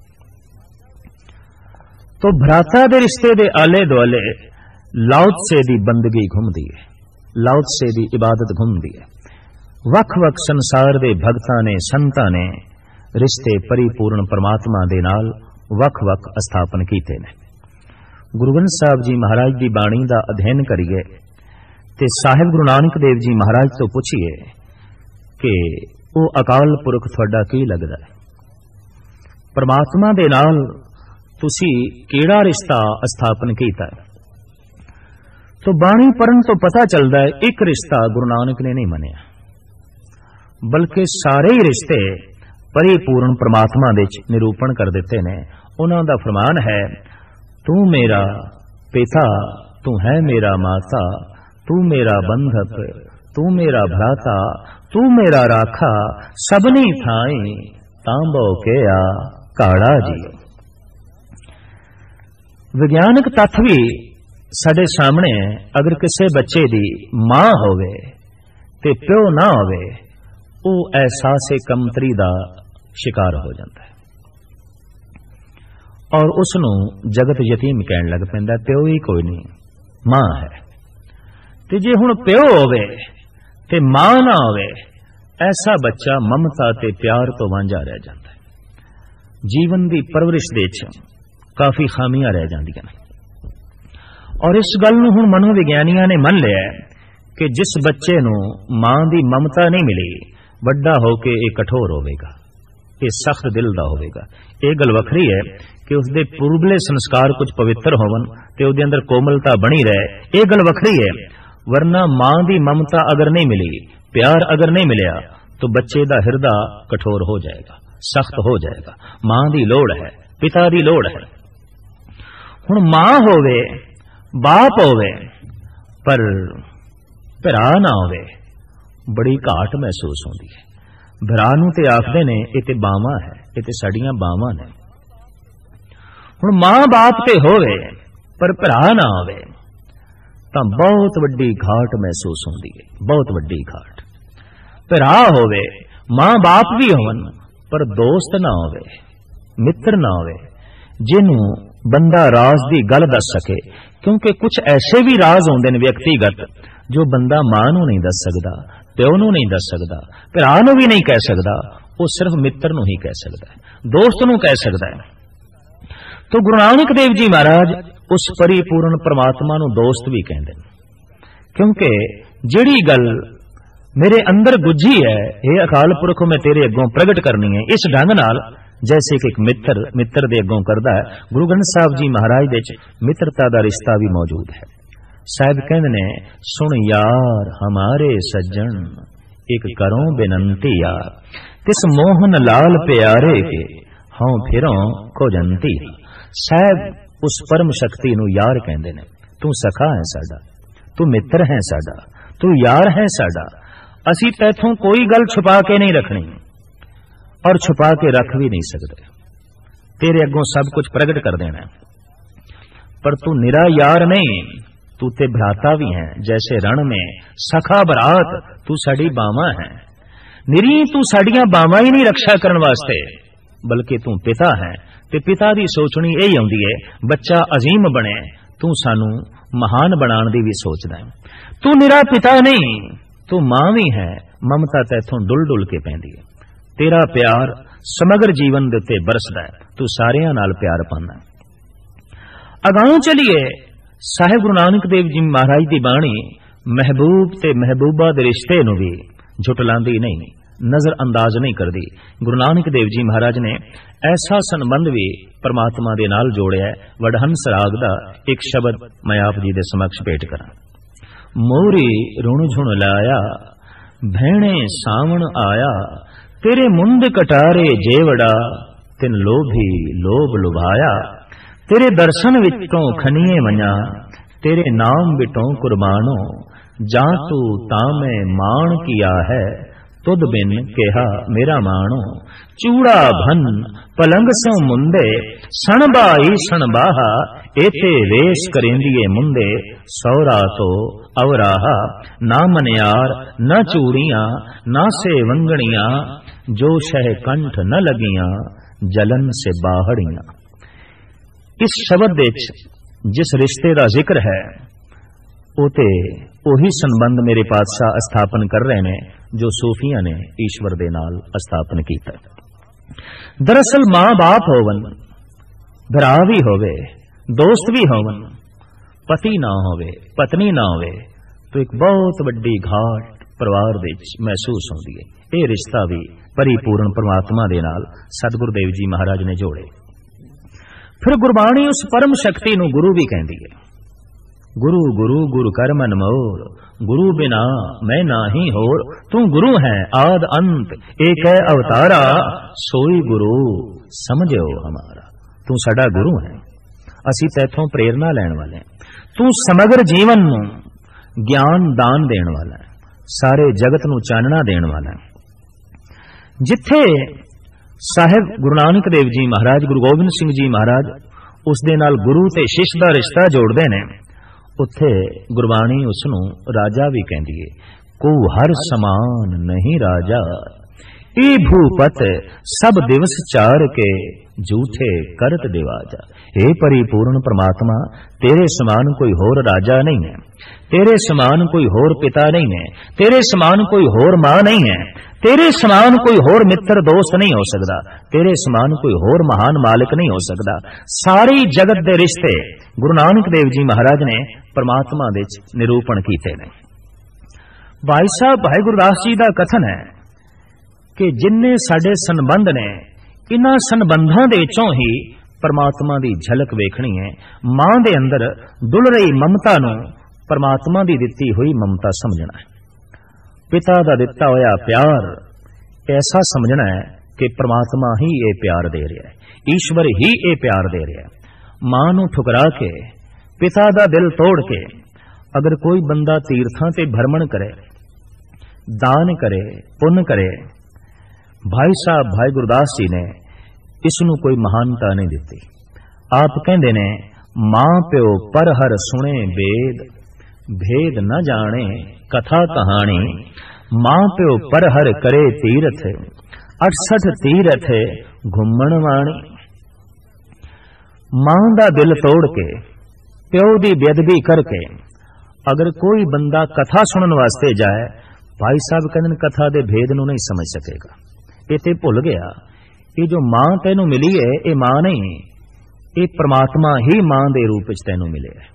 तो भ्राता दे रिश्ते दे आले दुआले लाओ त्से दी बंदगी घुमदी है, लाओ त्से दी इबादत घुमदी है। वख-वख संसार दे भगतां ने संतां ने रिश्ते परिपूर्ण परमात्मा दे नाल वख-वख स्थापन कीते ने। गुरु ग्रंथ साहिब जी महाराज दी बाणी दा अध्ययन करिए ते साहिब गुरु नानक देव जी महाराज तो पुछिए कि वो अकाल पुरख तुहाडा की लगदा है, परमात्मा दे नाल तुसी केड़ा रिश्ता स्थापन कीता है। तो बाणी पढ़न तो पता चलता है एक रिश्ता गुरु नानक ने नहीं मनिया, बल्कि सारे ही रिश्ते परिपूर्ण परमात्मा दे निरूपण कर देते ने। उन्हां दा फरमान है तू मेरा पिता, तू है मेरा माता, तू मेरा बंधक, तू मेरा भ्राता, तू मेरा राखा, सबनी थाई तांबो के आ काड़ा जी। विज्ञानिक तत्थ भी साडे सामने अगर किसी बच्चे दी मां होवे ते प्यो ना होवे वो एहसासे कमतरी दा शिकार हो जाता है और उसनू जगत यतीम कहन लग पैंदा। प्यो ही कोई नहीं, मां है। ते जे हुण प्यो होवे ते मां ना होवे ऐसा बच्चा ममता ते प्यार तो वांझा रह जाता है। जीवन दी परवरिश दे काफी खामियां रह जांदियां ने। और इस गल नूं हुण मनोविग्यानियां ने मन लिया कि जिस बच्चे नूं मां दी ममता नहीं मिली वड्डा होके ये कठोर होवेगा, ये सख्त दिल दा होवेगा। ये गल वखरी है कि उसदे पूर्वले संस्कार कुछ पवित्र होवन ते उहदे अंदर कोमलता बनी रहे, ये गल वखरी है। वरना मां दी ममता अगर नहीं मिली, प्यार अगर नहीं मिलिया तो बच्चे दा हिरदा कठोर हो जाएगा, सख्त हो जाएगा। मां दी लोड़ है, पिता दी लोड़ है। हुण मां होवे, बाप होवे, पर भरा ना होवे, बड़ी घाट महसूस होंदी है। भरा नूं ते आखदे ने ये ते बावां है, ये ते साडियां बावां ने। हुण मां बाप ते होवे पर भरा ना होवे तां बहुत वड्डी घाट महसूस होंदी है, बहुत वड्डी घाट। भरा होवे, मां बाप भी होवन पर दोस्त ना होवे, मित्र ना होवे जिन्हों बंदा राज दी गल दस सके। क्योंकि कुछ ऐसे भी राज होंदे ने व्यक्तिगत जो बंदा मां नूं नहीं दस सकदा, प्यो नूं नहीं दस सकदा, भरा नूं भी नहीं कह सकदा, वो सिर्फ मित्र नूं ही कह सकदा है, दोस्त नूं कह सकदा है। तो गुरु नानक देव जी महाराज उस परिपूर्ण परमात्मा नूं दोस्त भी कहंदे ने। क्योंकि जिहड़ी गल मेरे अंदर गुझी है, ये अकाल पुरख मैं तेरे अगों प्रगट करनी है, इस ढंग नाल जैसे कि एक मित्र दे अगों करदा है। गुरु ग्रंथ साहब जी महाराज दे मित्रता दा रिश्ता भी मौजूद है। साहब कहंदे ने, सुन यार हमारे सज्जन एक करो बेनंती यार, तिस मोहन लाल प्यारे के हाँ फिरों खोजंती। साहब उस परम शक्ति नूं यार कहंदे ने। तू सखा है साडा, तू मित्र है साडा, तू यार है साडा। असी तैथों कोई गल छुपा के नहीं रखनी और छुपा के रख भी नहीं सकते। तेरे अगों सब कुछ प्रगट कर देना है। पर तू निरा यार नहीं, तू ते भ्राता भी है। जैसे रण में सखा बरात तू साडी बावां है। निरी तू साडियां बावां ही नहीं रक्षा करने वास्ते, बल्कि तू पिता है। ते पिता दी सोचनी यही आउंदी है बच्चा अजीम बने, तू सानू महान बनाने दी भी सोचदा है। तू निरा पिता नहीं, तू मां भी है। ममता तैथों डुल डुल के पैंदी है। तेरा प्यार समग्र जीवन दे उत्ते बरसदा है, तू सारियां नाल प्यार पांदा है। अगां चलिए साहिब गुरु नानक देव जी महाराज दी बाणी महबूब ते महबूबा दे रिश्ते नूं भी झुटलांदी नहीं, नजर अंदाज नहीं करती। गुरु नानक देव जी महाराज ने ऐसा संबंध भी परमात्मा दे नाल जोड़िया है। वडहंस राग दा एक शब्द मैं आप जी दे समक्ष भेट करा। मोरी रुण झुण लाया भैणे सावण आया, तेरे मुंद कटारे जेवड़ा तिन लोभी लोभ लुभाया। तेरे दर्शन विचों खनिए मना, तेरे नाम बिटों कुर्बानो। जा तू तामे मान किया है, तुद बिन केहा मेरा मानो। चूड़ा भन पलंग सो मुंदे, सणबाई सणबाहा। एते वेश करेंदिए मुंदे, सौरा तो अवराहा। ना मनियार न चूड़ियां, ना से वंगणियां। जो शह कंठ न लगियां, जलन से बाहड़ियां। इस शब्द विच जिस रिश्ते का जिक्र है उते ओही संबंध मेरे पातशाह स्थापन कर रहे ने जो सूफियां ने ईश्वर दे नाल स्थापन कीता। दरअसल मां बाप होवन, भरा भी होवे, दोस्त भी होवन, पति ना होवे, पत्नी ना होवे तो एक बहुत वड्डी घाट परिवार विच महसूस होंदी है। ये रिश्ता भी परिपूर्ण परमात्मा दे नाल सतगुरु देव जी महाराज ने जोड़े। फिर गुरबाणी उस परम शक्ति नूं गुरु भी कहती है। गुरु गुरु गुरु कर मन मोर, गुरु बिना मैं नाही होर। तू गुरु है आद अंत, एक है अवतारा। सोई गुरु समझो हमारा। तू साडा गुरु है, असी तैथों प्रेरणा लैण वाले हैं। तू समग्र जीवन नूं ज्ञान दान देण वाला है, सारे जगत नूं चानना देण वाला है। जिथे साहिब गुरु नानक देव जी महाराज, गुरु गोबिंद सिंह जी महाराज उस दे नाल गुरु ते शिष्य दा रिश्ता जोड़दे ने, उत्थे गुरबाणी उसनूं राजा भी कहंदी है। को हर समान नहीं राजा, ए भूपत सब दिवस चार के झूठे करत दिवाजा। हे परिपूर्ण परमात्मा, तेरे समान कोई होर राजा नहीं है, तेरे समान कोई होर पिता नहीं है, तेरे समान कोई होर मां नहीं है, तेरे समान कोई होर मित्र दोस्त नहीं हो सकता, तेरे समान कोई होर महान मालिक नहीं हो सकता। सारी जगत दे रिश्ते गुरु नानक देव जी महाराज ने परमात्मा दे निरूपण कीते ने। भाई साहब भाई गुरदास जी का कथन है कि जिन्ने साडे संबंध ने, इन्हां संबंधां दे विचों ही परमात्मा दी झलक वेखणी है। मां दे अंदर डुल रही ममता नूं परमात्मा दी दित्ती हुई ममता समझना है। पिता दा दिता होया प्यार ऐसा समझना है कि परमात्मा ही ये प्यार दे रहा है, ईश्वर ही ये प्यार दे रहा है। मां नूं ठुकरा के, पिता दा दिल तोड़ के अगर कोई बंदा तीर्थां ते भ्रमण करे, दान करे, पुण्य करे, भाई साहब भाई गुरदास जी ने इसनूं कोई महानता नहीं दिती। आप कहंदे ने मां प्यो पर हर सुने बेद, भेद न जाने कथा कहानी। मां प्यो पर हर करे तीरथ, 68 तीरथ घुमण वाणी। मां दा दिल तोड़ के, प्यो दी बेअदबी करके अगर कोई बंदा कथा सुनने वास्ते जाए, भाई साहब कहंदे कथा दे भेद नूं नहीं समझ सकेगा। ये ते भुल गया, ये जो मां तेनू मिली है ये मां नहीं, ये परमात्मा ही मां दे रूप च तेनू मिले है।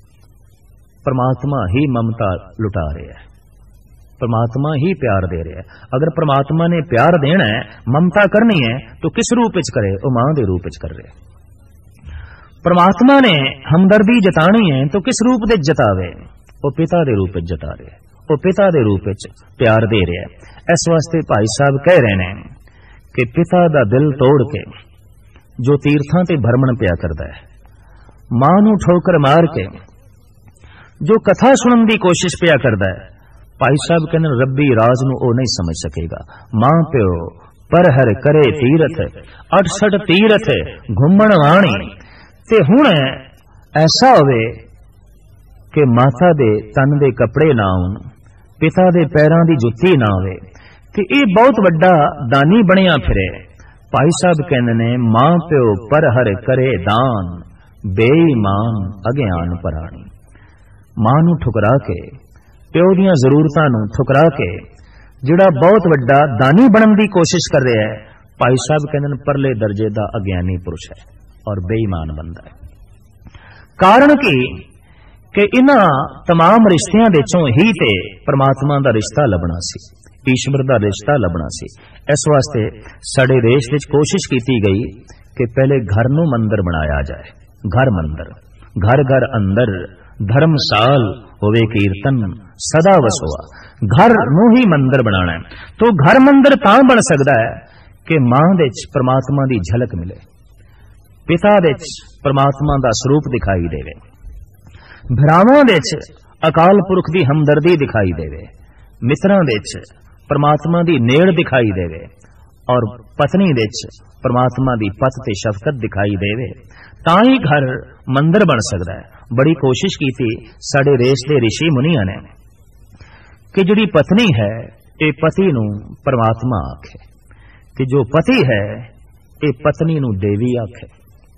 परमात्मा ही ममता लुटा रहा है, परमात्मा ही प्यार दे रहा है। अगर परमात्मा ने प्यार देना है, ममता करनी है, तो किस रूप च करे? वो मां दे रूप च कर रहे। परमात्मा ने हमदर्दी जतानी है तो किस रूप दे जतावे? वो पिता दे रूप च जता रहे, वो पिता दे रूप च प्यार दे रहा है। इस वास्ते भाई साहब कह रहे हैं कि पिता दा दिल तोड़ के जो तीर्थां ते भ्रमण पिया करदा है, मां नूं ठोकर मार के जो कथा सुनन दी कोशिश पिया करदा है, भाई साहब कहने रब्बी राज नूं ओ नहीं समझ सकेगा। मां प्यो पर हर करे तीरथ, 68 तीरथ घुमण वाणी। ते हुण ऐसा होवे कि माता दे तन दे कपड़े ना होण, पिता दे पैरां दी जुत्ती ना होवे, ते ये बहुत वड्डा दानी बनिया फिरे। भाई साहब कहंदे ने मां प्यो पर हर करे दान, बेईमान अज्ञान पराणी। मां नूं ठुकरा के, प्यो दीयां जरूरतां नूं ठुकरा के जिहड़ा बहुत वड्डा दानी बनन दी कोशिश कर रहा है, भाई साहब कहंदे ने परले दर्जे दा अज्ञानी पुरुष है और बेईमान बंदा है। कारण कि इन्हां तमाम रिश्तियां दे चों ही ते परमात्मा दा रिश्ता लभना सी, ईश्वर दा रिश्ता लभना सी। इस वास्ते साडे देश विच कोशिश कीती गई कि पहले घर नूं मंदिर बनाया जाए। घर मंदिर, घर घर अंदर धर्मसाल होवे कीर्तन सदा वसोआ। घर नूं ही मंदिर बनाना है। तो घर मंदिर तां बन सकदा है कि मां दे विच परमात्मा दी झलक मिले, पिता दे विच परमात्मा दा स्वरूप दिखाई देवे, भरावां दे विच अकाल पुरख दी हमदर्दी दिखाई देवे, मित्रां दे विच परमात्मा दी नेड़ दिखाई देवे और पत्नी दे विच परमात्मा दी पत ते शफकत दिखाई देवे, तां ही घर मंदिर बन सकदा है। बड़ी कोशिश कीती साडे देश दे ऋषि मुनियां ने कि जिहड़ी पत्नी है ये पति नूं परमात्मा आखे, कि जो पति है ये पत्नी नूं देवी आखे।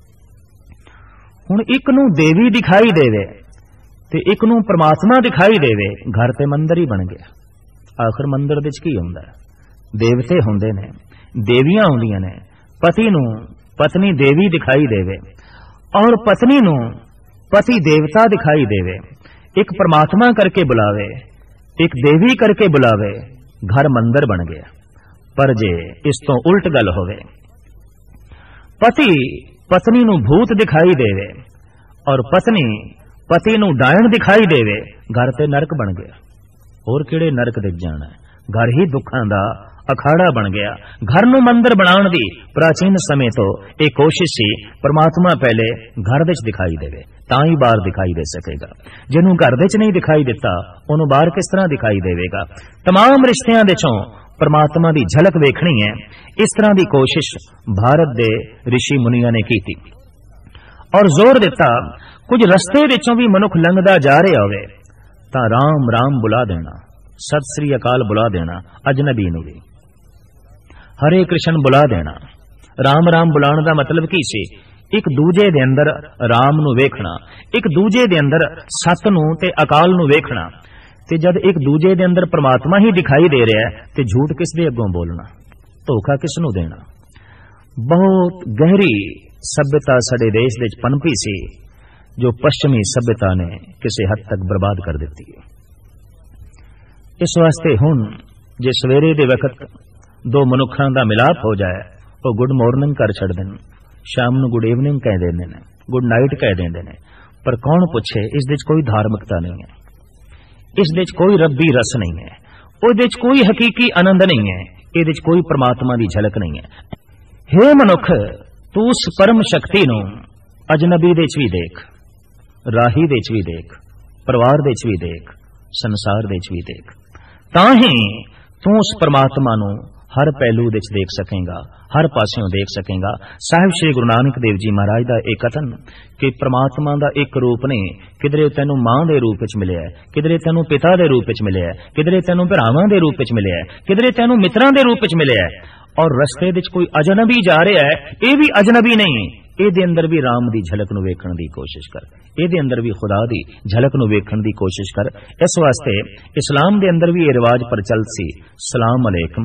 हुण एक नूं देवी दिखाई देवे ते एक नूं परमात्मा दिखाई देवे, घर ते मंदिर ही बन गया। आखिर मंदिर विच की हुंदा है? देवते हुंदे ने, देवियां हुंदियां ने। पति नूं पत्नी देवी दिखाई देवे और पत्नी नूं पति देवता दिखाई देवे, एक परमात्मा करके बुलावे, एक देवी करके बुलावे, घर मंदिर बन गया। पर जे इस तो उल्ट गल होवे, पति पत्नी नूं भूत दिखाई देवे और पत्नी पति नूं डायण दिखाई देवे, घर ते नरक बन गया। और किहड़े नरक दिख जाना है? घर ही दुखां दा अखाड़ा बन गया। घर नूं मंदिर बनाउण दी प्राचीन समय तो एक कोशिश सी, परमात्मा पहले घर विच दिखाई देवे तां ही बाहर दिखाई दे सकेगा। जिन्हों घर विच नहीं दिखाई दिता उन्हों बाहर किस तरह दिखाई देवेगा? तमाम रिश्तियां दे चों परमात्मा दी झलक वेखनी है। इस तरह की कोशिश भारत दे ऋषि मुनियां ने की और जोर दिता कुछ रस्ते विचों भी मनुख लंघदा जा रहा होवे तां राम राम बुला देना, सत श्री अकाल बुला देना, अजनबी नूं भी। हरे कृष्ण बुला देना। राम राम बुलाने का मतलब की सी? एक दूजे दे अंदर राम नू वेखना, एक दूजे दे अंदर सत नू ते अकाल नू वेखना। ते जद एक दूजे दे अंदर परमात्मा ही दिखाई दे रहा है ते झूठ किस दे अगों बोलना, धोखा किस नू देना। बहुत गहरी सभ्यता साडे देश विच पनपी सी जो पश्चिमी सभ्यता ने किसी हद तक बर्बाद कर दी है। इस वास्ते हुण जे सवेरे दे वक्त दो मनुखां दा मिलाप हो जाए वो गुड मॉर्निंग कर छड़दे ने, शाम नूं गुड इवनिंग कह देंदे ने, गुड नाइट कह देंदे ने, पर कौन पूछे इस दे कोई धार्मिकता नहीं है, इस दे कोई रब्बी रस नहीं है, उहदे कोई हकीकी आनंद नहीं है, इहदे कोई परमात्मा दी झलक नहीं है। हे मनुख, तू उस परम शक्ति नूं अजनबी दे च भी देख, राही दे च भी देख, परिवार दे च भी देख, संसार दे च भी देख, तां ही तू उस परमात्मा नूं हर पहलू दे च देख सकेगा, हर पासों देख सकेगा। साहिब श्री गुरु नानक देव जी महाराज का एक कथन कि परमात्मा का एक रूप नहीं, किधरे तेनू मां दे रूप च मिले, किधरे तेनू पिता दे रूप च मिले, किधरे तेनू भरावां दे रूप च मिले, किधरे तेनू मित्रां दे रूप च मिले, और रस्ते विच कोई अजनबी जा रहा है, ये भी अजनबी नहीं, ਇਹਦੇ अंदर भी राम की झलक नूं वेखण दी कोशिश कर, ਇਹਦੇ अंदर भी खुदा की झलक नूं वेखण दी कोशिश कर। इस वास्ते इस्लाम के अंदर भी ये रिवाज प्रचलित सी, सलाम अलैकुम,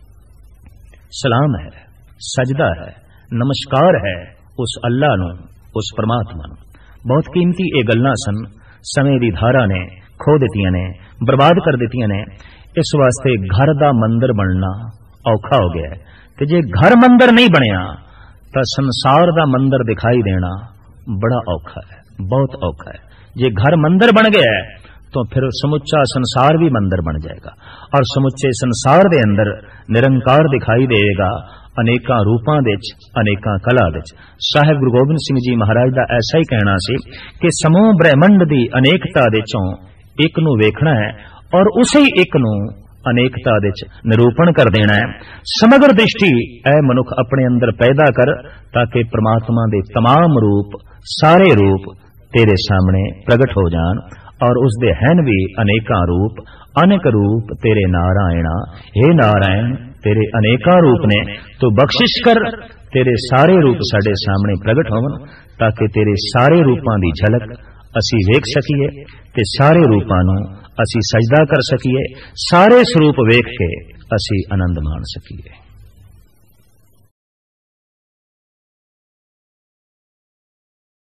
सलाम है, सजदा है, नमस्कार है उस अल्लाह नूं, उस परमात्मा नूं। बहुत कीमती ये गल्लां सन, समय की धारा ने खो दित्तियां ने, बर्बाद कर दित्तियां ने। इस वास्ते घर दा मंदिर बनना औखा हो गया है, ते जे घर मंदिर नहीं बनिया तो संसार दा मंदिर दिखाई देना बड़ा औखा है, बहुत औखा है। जे घर मंदिर बन गया है तो फिर समुच्चा संसार भी मंदिर बन जाएगा, और समुच्चे संसार दे अंदर निरंकार दिखाई देगा, अनेकां रूपां दे च, अनेकां कला दे च। साहिब गुरु गोबिंद सिंह जी महाराज दा ऐसा ही कहना सी कि समूह ब्रह्मंड दी अनेकता दे चों एक नूं वेखना है और उसे एक नूं अनेकता दे निरूपण कर देना है। समग्र दृष्टि ऐ मनुख अपने अंदर पैदा कर, ताकि परमात्मा दे तमाम रूप, सारे रूप तेरे सामने प्रगट हो जान, और उस दे हैं भी अनेका रूप, अनेक रूप तेरे नारायणा। हे नारायण, तेरे अनेका रूप ने, तो बख्शिश कर तेरे सारे रूप साडे सामने प्रगट होवन, ताकि तेरे सारे रूपां दी झलक असी वेख सकीए, ते सारे रूपां नूं असी सजदा कर सकीए, सारे स्वरूप वेख के असी आनंद मान सकीए।